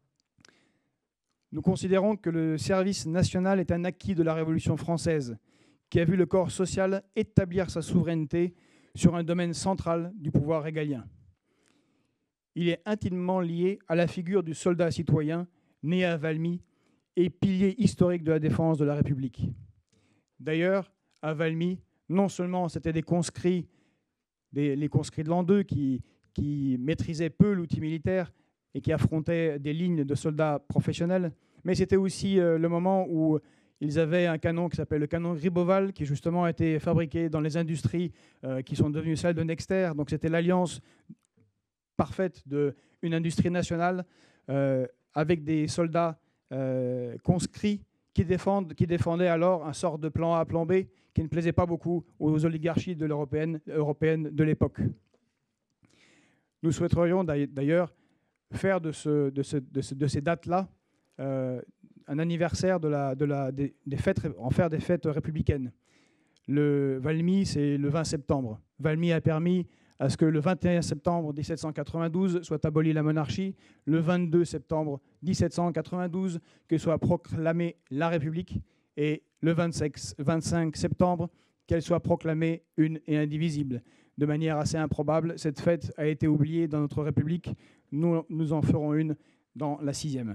Nous considérons que le service national est un acquis de la Révolution française, qui a vu le corps social établir sa souveraineté sur un domaine central du pouvoir régalien. Il est intimement lié à la figure du soldat citoyen, né à Valmy, et pilier historique de la défense de la République. D'ailleurs, à Valmy, non seulement c'était des conscrits, des, les conscrits de l'an deux qui, qui maîtrisaient peu l'outil militaire et qui affrontaient des lignes de soldats professionnels, mais c'était aussi euh, le moment où ils avaient un canon qui s'appelle le canon Griboval, qui justement a été fabriqué dans les industries euh, qui sont devenues celles de Nexter. Donc c'était l'alliance parfaite d'une industrie nationale euh, avec des soldats euh, conscrits qui, défendent, qui défendaient alors un sort de plan A, plan B, qui ne plaisait pas beaucoup aux oligarchies de l'européenne européenne de l'époque. Nous souhaiterions d'ailleurs faire de, ce, de, ce, de, ce, de ces dates-là euh, un anniversaire de la, de la, des, des fêtes, en faire des fêtes républicaines. Le Valmy, c'est le vingt septembre. Valmy a permis à ce que le vingt et un septembre mille sept cent quatre-vingt-douze soit abolie la monarchie, le vingt-deux septembre mille sept cent quatre-vingt-douze que soit proclamée la République, et le vingt-cinq septembre qu'elle soit proclamée une et indivisible. De manière assez improbable, cette fête a été oubliée dans notre République. Nous, nous en ferons une dans la sixième.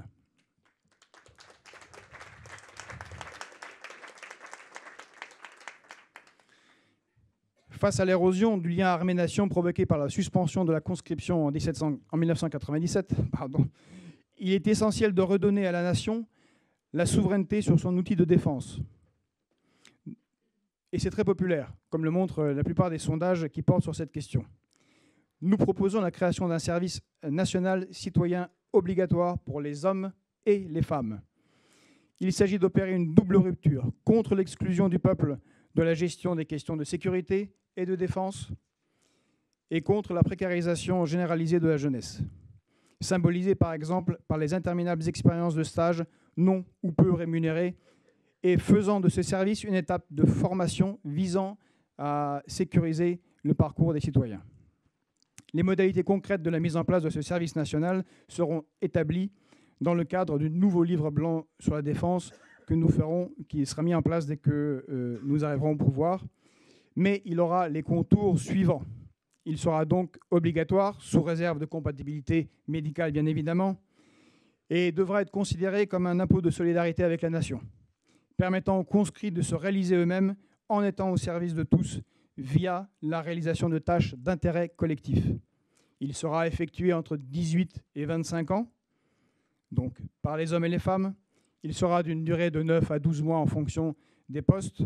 Face à l'érosion du lien armée-nation provoquée par la suspension de la conscription en, dix-sept cents, en mille neuf cent quatre-vingt-dix-sept, pardon, il est essentiel de redonner à la nation la souveraineté sur son outil de défense. Et c'est très populaire, comme le montrent la plupart des sondages qui portent sur cette question. Nous proposons la création d'un service national citoyen obligatoire pour les hommes et les femmes. Il s'agit d'opérer une double rupture contre l'exclusion du peuple de la gestion des questions de sécurité et de défense, et contre la précarisation généralisée de la jeunesse, symbolisée par exemple par les interminables expériences de stage non ou peu rémunérées, et faisant de ce service une étape de formation visant à sécuriser le parcours des citoyens. Les modalités concrètes de la mise en place de ce service national seront établies dans le cadre du nouveau livre blanc sur la défense que nous ferons, qui sera mis en place dès que euh, nous arriverons au pouvoir. Mais il aura les contours suivants. Il sera donc obligatoire, sous réserve de compatibilité médicale bien évidemment, et devra être considéré comme un impôt de solidarité avec la nation, permettant aux conscrits de se réaliser eux-mêmes en étant au service de tous via la réalisation de tâches d'intérêt collectif. Il sera effectué entre dix-huit et vingt-cinq ans, donc par les hommes et les femmes. Il sera d'une durée de neuf à douze mois en fonction des postes.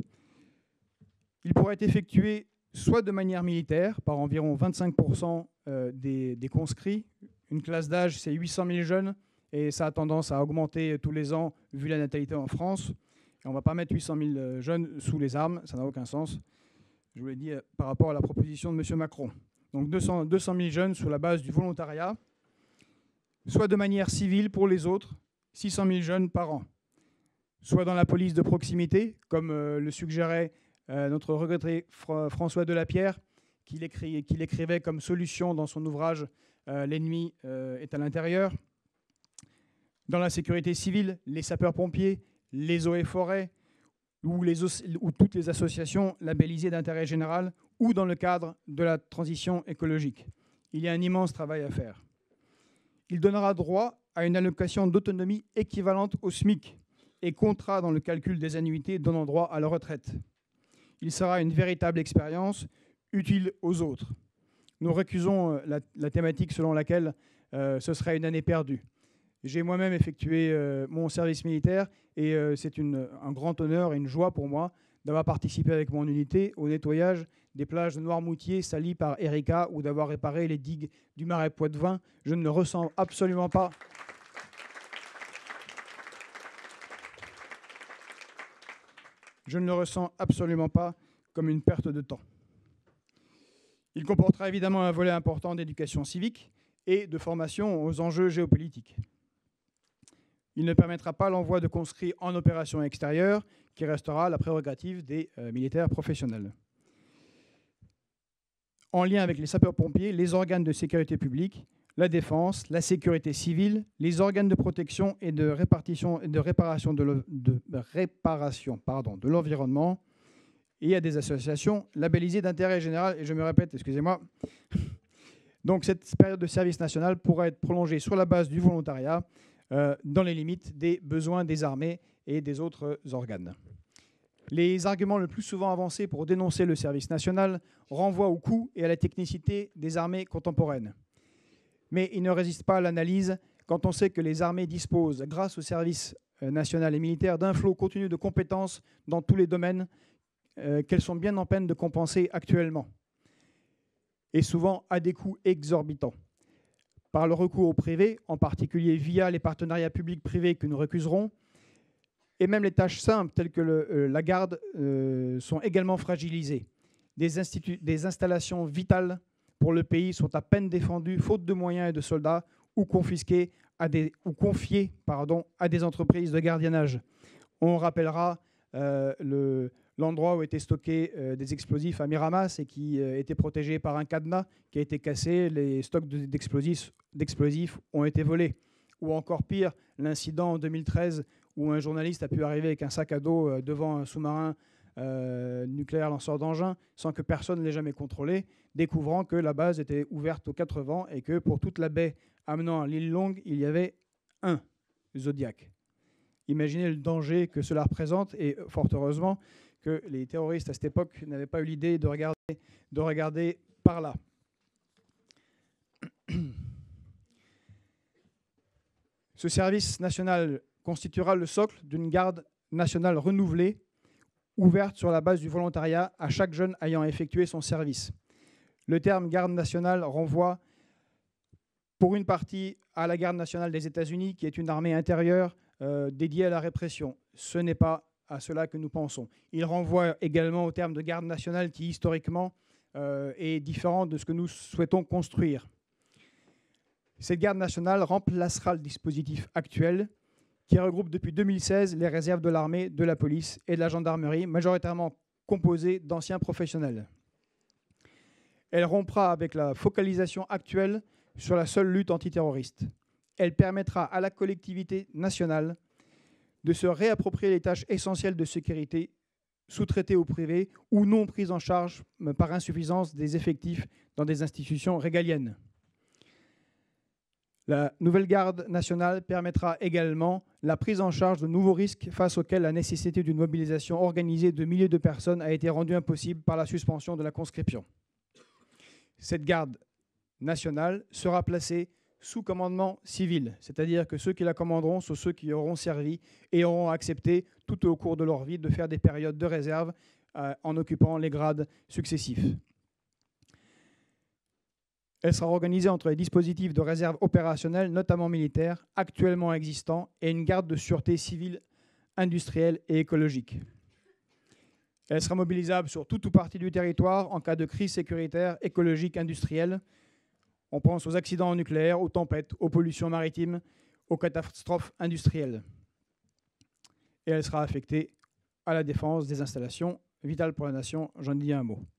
Il pourra être effectué soit de manière militaire, par environ vingt-cinq pour cent des, des conscrits. Une classe d'âge, c'est huit cent mille jeunes, et ça a tendance à augmenter tous les ans, vu la natalité en France. Et on ne va pas mettre huit cent mille jeunes sous les armes, ça n'a aucun sens. Je vous l'ai dit par rapport à la proposition de M. Macron. Donc deux cent mille jeunes sur la base du volontariat, soit de manière civile pour les autres, six cent mille jeunes par an, soit dans la police de proximité, comme euh, le suggérait euh, notre regretté Fr François Delapierre, qui l'écrivait comme solution dans son ouvrage euh, « L'ennemi euh, est à l'intérieur », dans la sécurité civile, les sapeurs-pompiers, les eaux et forêts, ou, les, ou toutes les associations labellisées d'intérêt général, ou dans le cadre de la transition écologique. Il y a un immense travail à faire. Il donnera droit à une allocation d'autonomie équivalente au SMIC et comptera dans le calcul des annuités donnant droit à la retraite. Il sera une véritable expérience utile aux autres. Nous récusons la, la thématique selon laquelle euh, ce serait une année perdue. J'ai moi-même effectué euh, mon service militaire et euh, c'est un grand honneur et une joie pour moi d'avoir participé avec mon unité au nettoyage des plages de Noirmoutier salies par Erika ou d'avoir réparé les digues du marais Poitevin. Je ne le ressens absolument pas. Je ne le ressens absolument pas comme une perte de temps. Il comportera évidemment un volet important d'éducation civique et de formation aux enjeux géopolitiques. Il ne permettra pas l'envoi de conscrits en opération extérieure, qui restera la prérogative des euh, militaires professionnels. En lien avec les sapeurs-pompiers, les organes de sécurité publique, la défense, la sécurité civile, les organes de protection et de, répartition, et de réparation de, le, de, réparation, pardon, de l'environnement, et à des associations labellisées d'intérêt général. Et je me répète, excusez-moi. Donc cette période de service national pourra être prolongée sur la base du volontariat, euh, dans les limites des besoins des armées et des autres organes. Les arguments le plus souvent avancés pour dénoncer le service national renvoient au coût et à la technicité des armées contemporaines. Mais ils ne résistent pas à l'analyse quand on sait que les armées disposent, grâce au service national et militaire, d'un flot continu de compétences dans tous les domaines euh, qu'elles sont bien en peine de compenser actuellement, et souvent à des coûts exorbitants. par le recours au privé, en particulier via les partenariats publics-privés que nous récuserons, et même les tâches simples telles que le, euh, la garde euh, sont également fragilisées. Des, des installations vitales pour le pays sont à peine défendues, faute de moyens et de soldats, ou confisquées à des, ou confiées pardon, à des entreprises de gardiennage. On rappellera euh, le, l'endroit où étaient stockés euh, des explosifs à Miramas et qui euh, était protégé par un cadenas qui a été cassé. Les stocks de, d'explosifs, d'explosifs ont été volés. Ou encore pire, l'incident en deux mille treize où un journaliste a pu arriver avec un sac à dos euh, devant un sous-marin euh, nucléaire lanceur d'engins sans que personne ne l'ait jamais contrôlé, découvrant que la base était ouverte aux quatre vents et que pour toute la baie amenant à l'île Longue, il y avait un Zodiac. Imaginez le danger que cela représente et fort heureusement que les terroristes à cette époque n'avaient pas eu l'idée de regarder, de regarder par là. Ce service national constituera le socle d'une garde nationale renouvelée, ouverte sur la base du volontariat à chaque jeune ayant effectué son service. Le terme garde nationale renvoie pour une partie à la garde nationale des États-Unis, qui est une armée intérieure euh, dédiée à la répression. Ce n'est pas à cela que nous pensons. Il renvoie également au terme de garde nationale qui, historiquement, euh, est différent de ce que nous souhaitons construire. Cette garde nationale remplacera le dispositif actuel qui regroupe depuis deux mille seize les réserves de l'armée, de la police et de la gendarmerie, majoritairement composées d'anciens professionnels. Elle rompra avec la focalisation actuelle sur la seule lutte antiterroriste. Elle permettra à la collectivité nationale de se réapproprier les tâches essentielles de sécurité sous-traitées au privé ou non prises en charge par insuffisance des effectifs dans des institutions régaliennes. La nouvelle garde nationale permettra également la prise en charge de nouveaux risques face auxquels la nécessité d'une mobilisation organisée de milliers de personnes a été rendue impossible par la suspension de la conscription. Cette garde nationale sera placée sous commandement civil, c'est-à-dire que ceux qui la commanderont sont ceux qui auront servi et auront accepté tout au cours de leur vie de faire des périodes de réserve euh, en occupant les grades successifs. Elle sera organisée entre les dispositifs de réserve opérationnelle, notamment militaires, actuellement existants, et une garde de sûreté civile, industrielle et écologique. Elle sera mobilisable sur toute ou partie du territoire en cas de crise sécuritaire, écologique, industrielle. On pense aux accidents nucléaires, aux tempêtes, aux pollutions maritimes, aux catastrophes industrielles. Et elle sera affectée à la défense des installations vitales pour la nation. J'en dis un mot.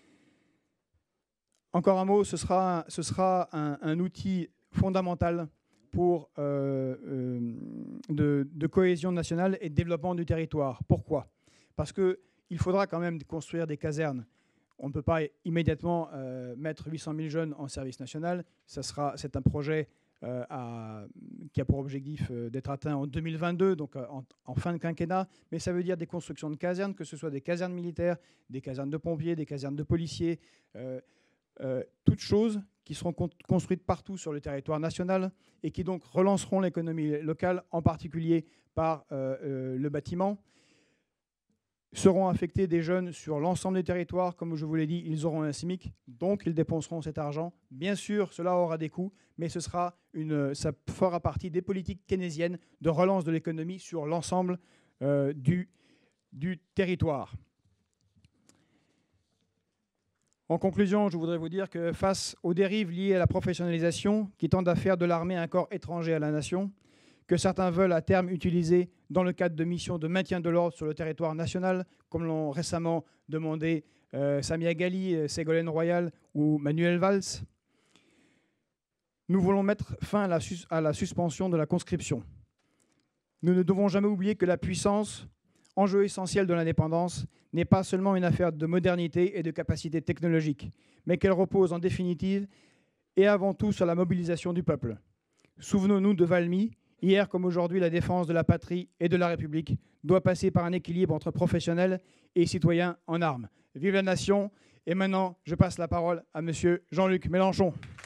Encore un mot, ce sera, ce sera un, un outil fondamental pour, euh, euh, de, de cohésion nationale et de développement du territoire. Pourquoi ? Parce qu'il faudra quand même construire des casernes. On ne peut pas immédiatement euh, mettre huit cent mille jeunes en service national. Ça sera, c'est un projet euh, à, qui a pour objectif euh, d'être atteint en deux mille vingt-deux, donc euh, en, en fin de quinquennat. Mais ça veut dire des constructions de casernes, que ce soit des casernes militaires, des casernes de pompiers, des casernes de policiers, euh, euh, toutes choses qui seront con- construites partout sur le territoire national et qui donc relanceront l'économie locale, en particulier par euh, euh, le bâtiment. Seront affectés des jeunes sur l'ensemble des territoires. Comme je vous l'ai dit, ils auront un SMIC, donc ils dépenseront cet argent. Bien sûr, cela aura des coûts, mais ce sera une, ça fera partie des politiques keynésiennes de relance de l'économie sur l'ensemble euh, du, du territoire. En conclusion, je voudrais vous dire que face aux dérives liées à la professionnalisation qui tendent à faire de l'armée un corps étranger à la nation, que certains veulent à terme utiliser dans le cadre de missions de maintien de l'ordre sur le territoire national, comme l'ont récemment demandé euh, Samia Ghali, Ségolène Royal ou Manuel Valls. Nous voulons mettre fin à la, sus- à la suspension de la conscription. Nous ne devons jamais oublier que la puissance, enjeu essentiel de l'indépendance, n'est pas seulement une affaire de modernité et de capacité technologique, mais qu'elle repose en définitive et avant tout sur la mobilisation du peuple. Souvenons-nous de Valmy. Hier comme aujourd'hui, la défense de la patrie et de la République doit passer par un équilibre entre professionnels et citoyens en armes. Vive la nation! Et maintenant, je passe la parole à M. Jean-Luc Mélenchon.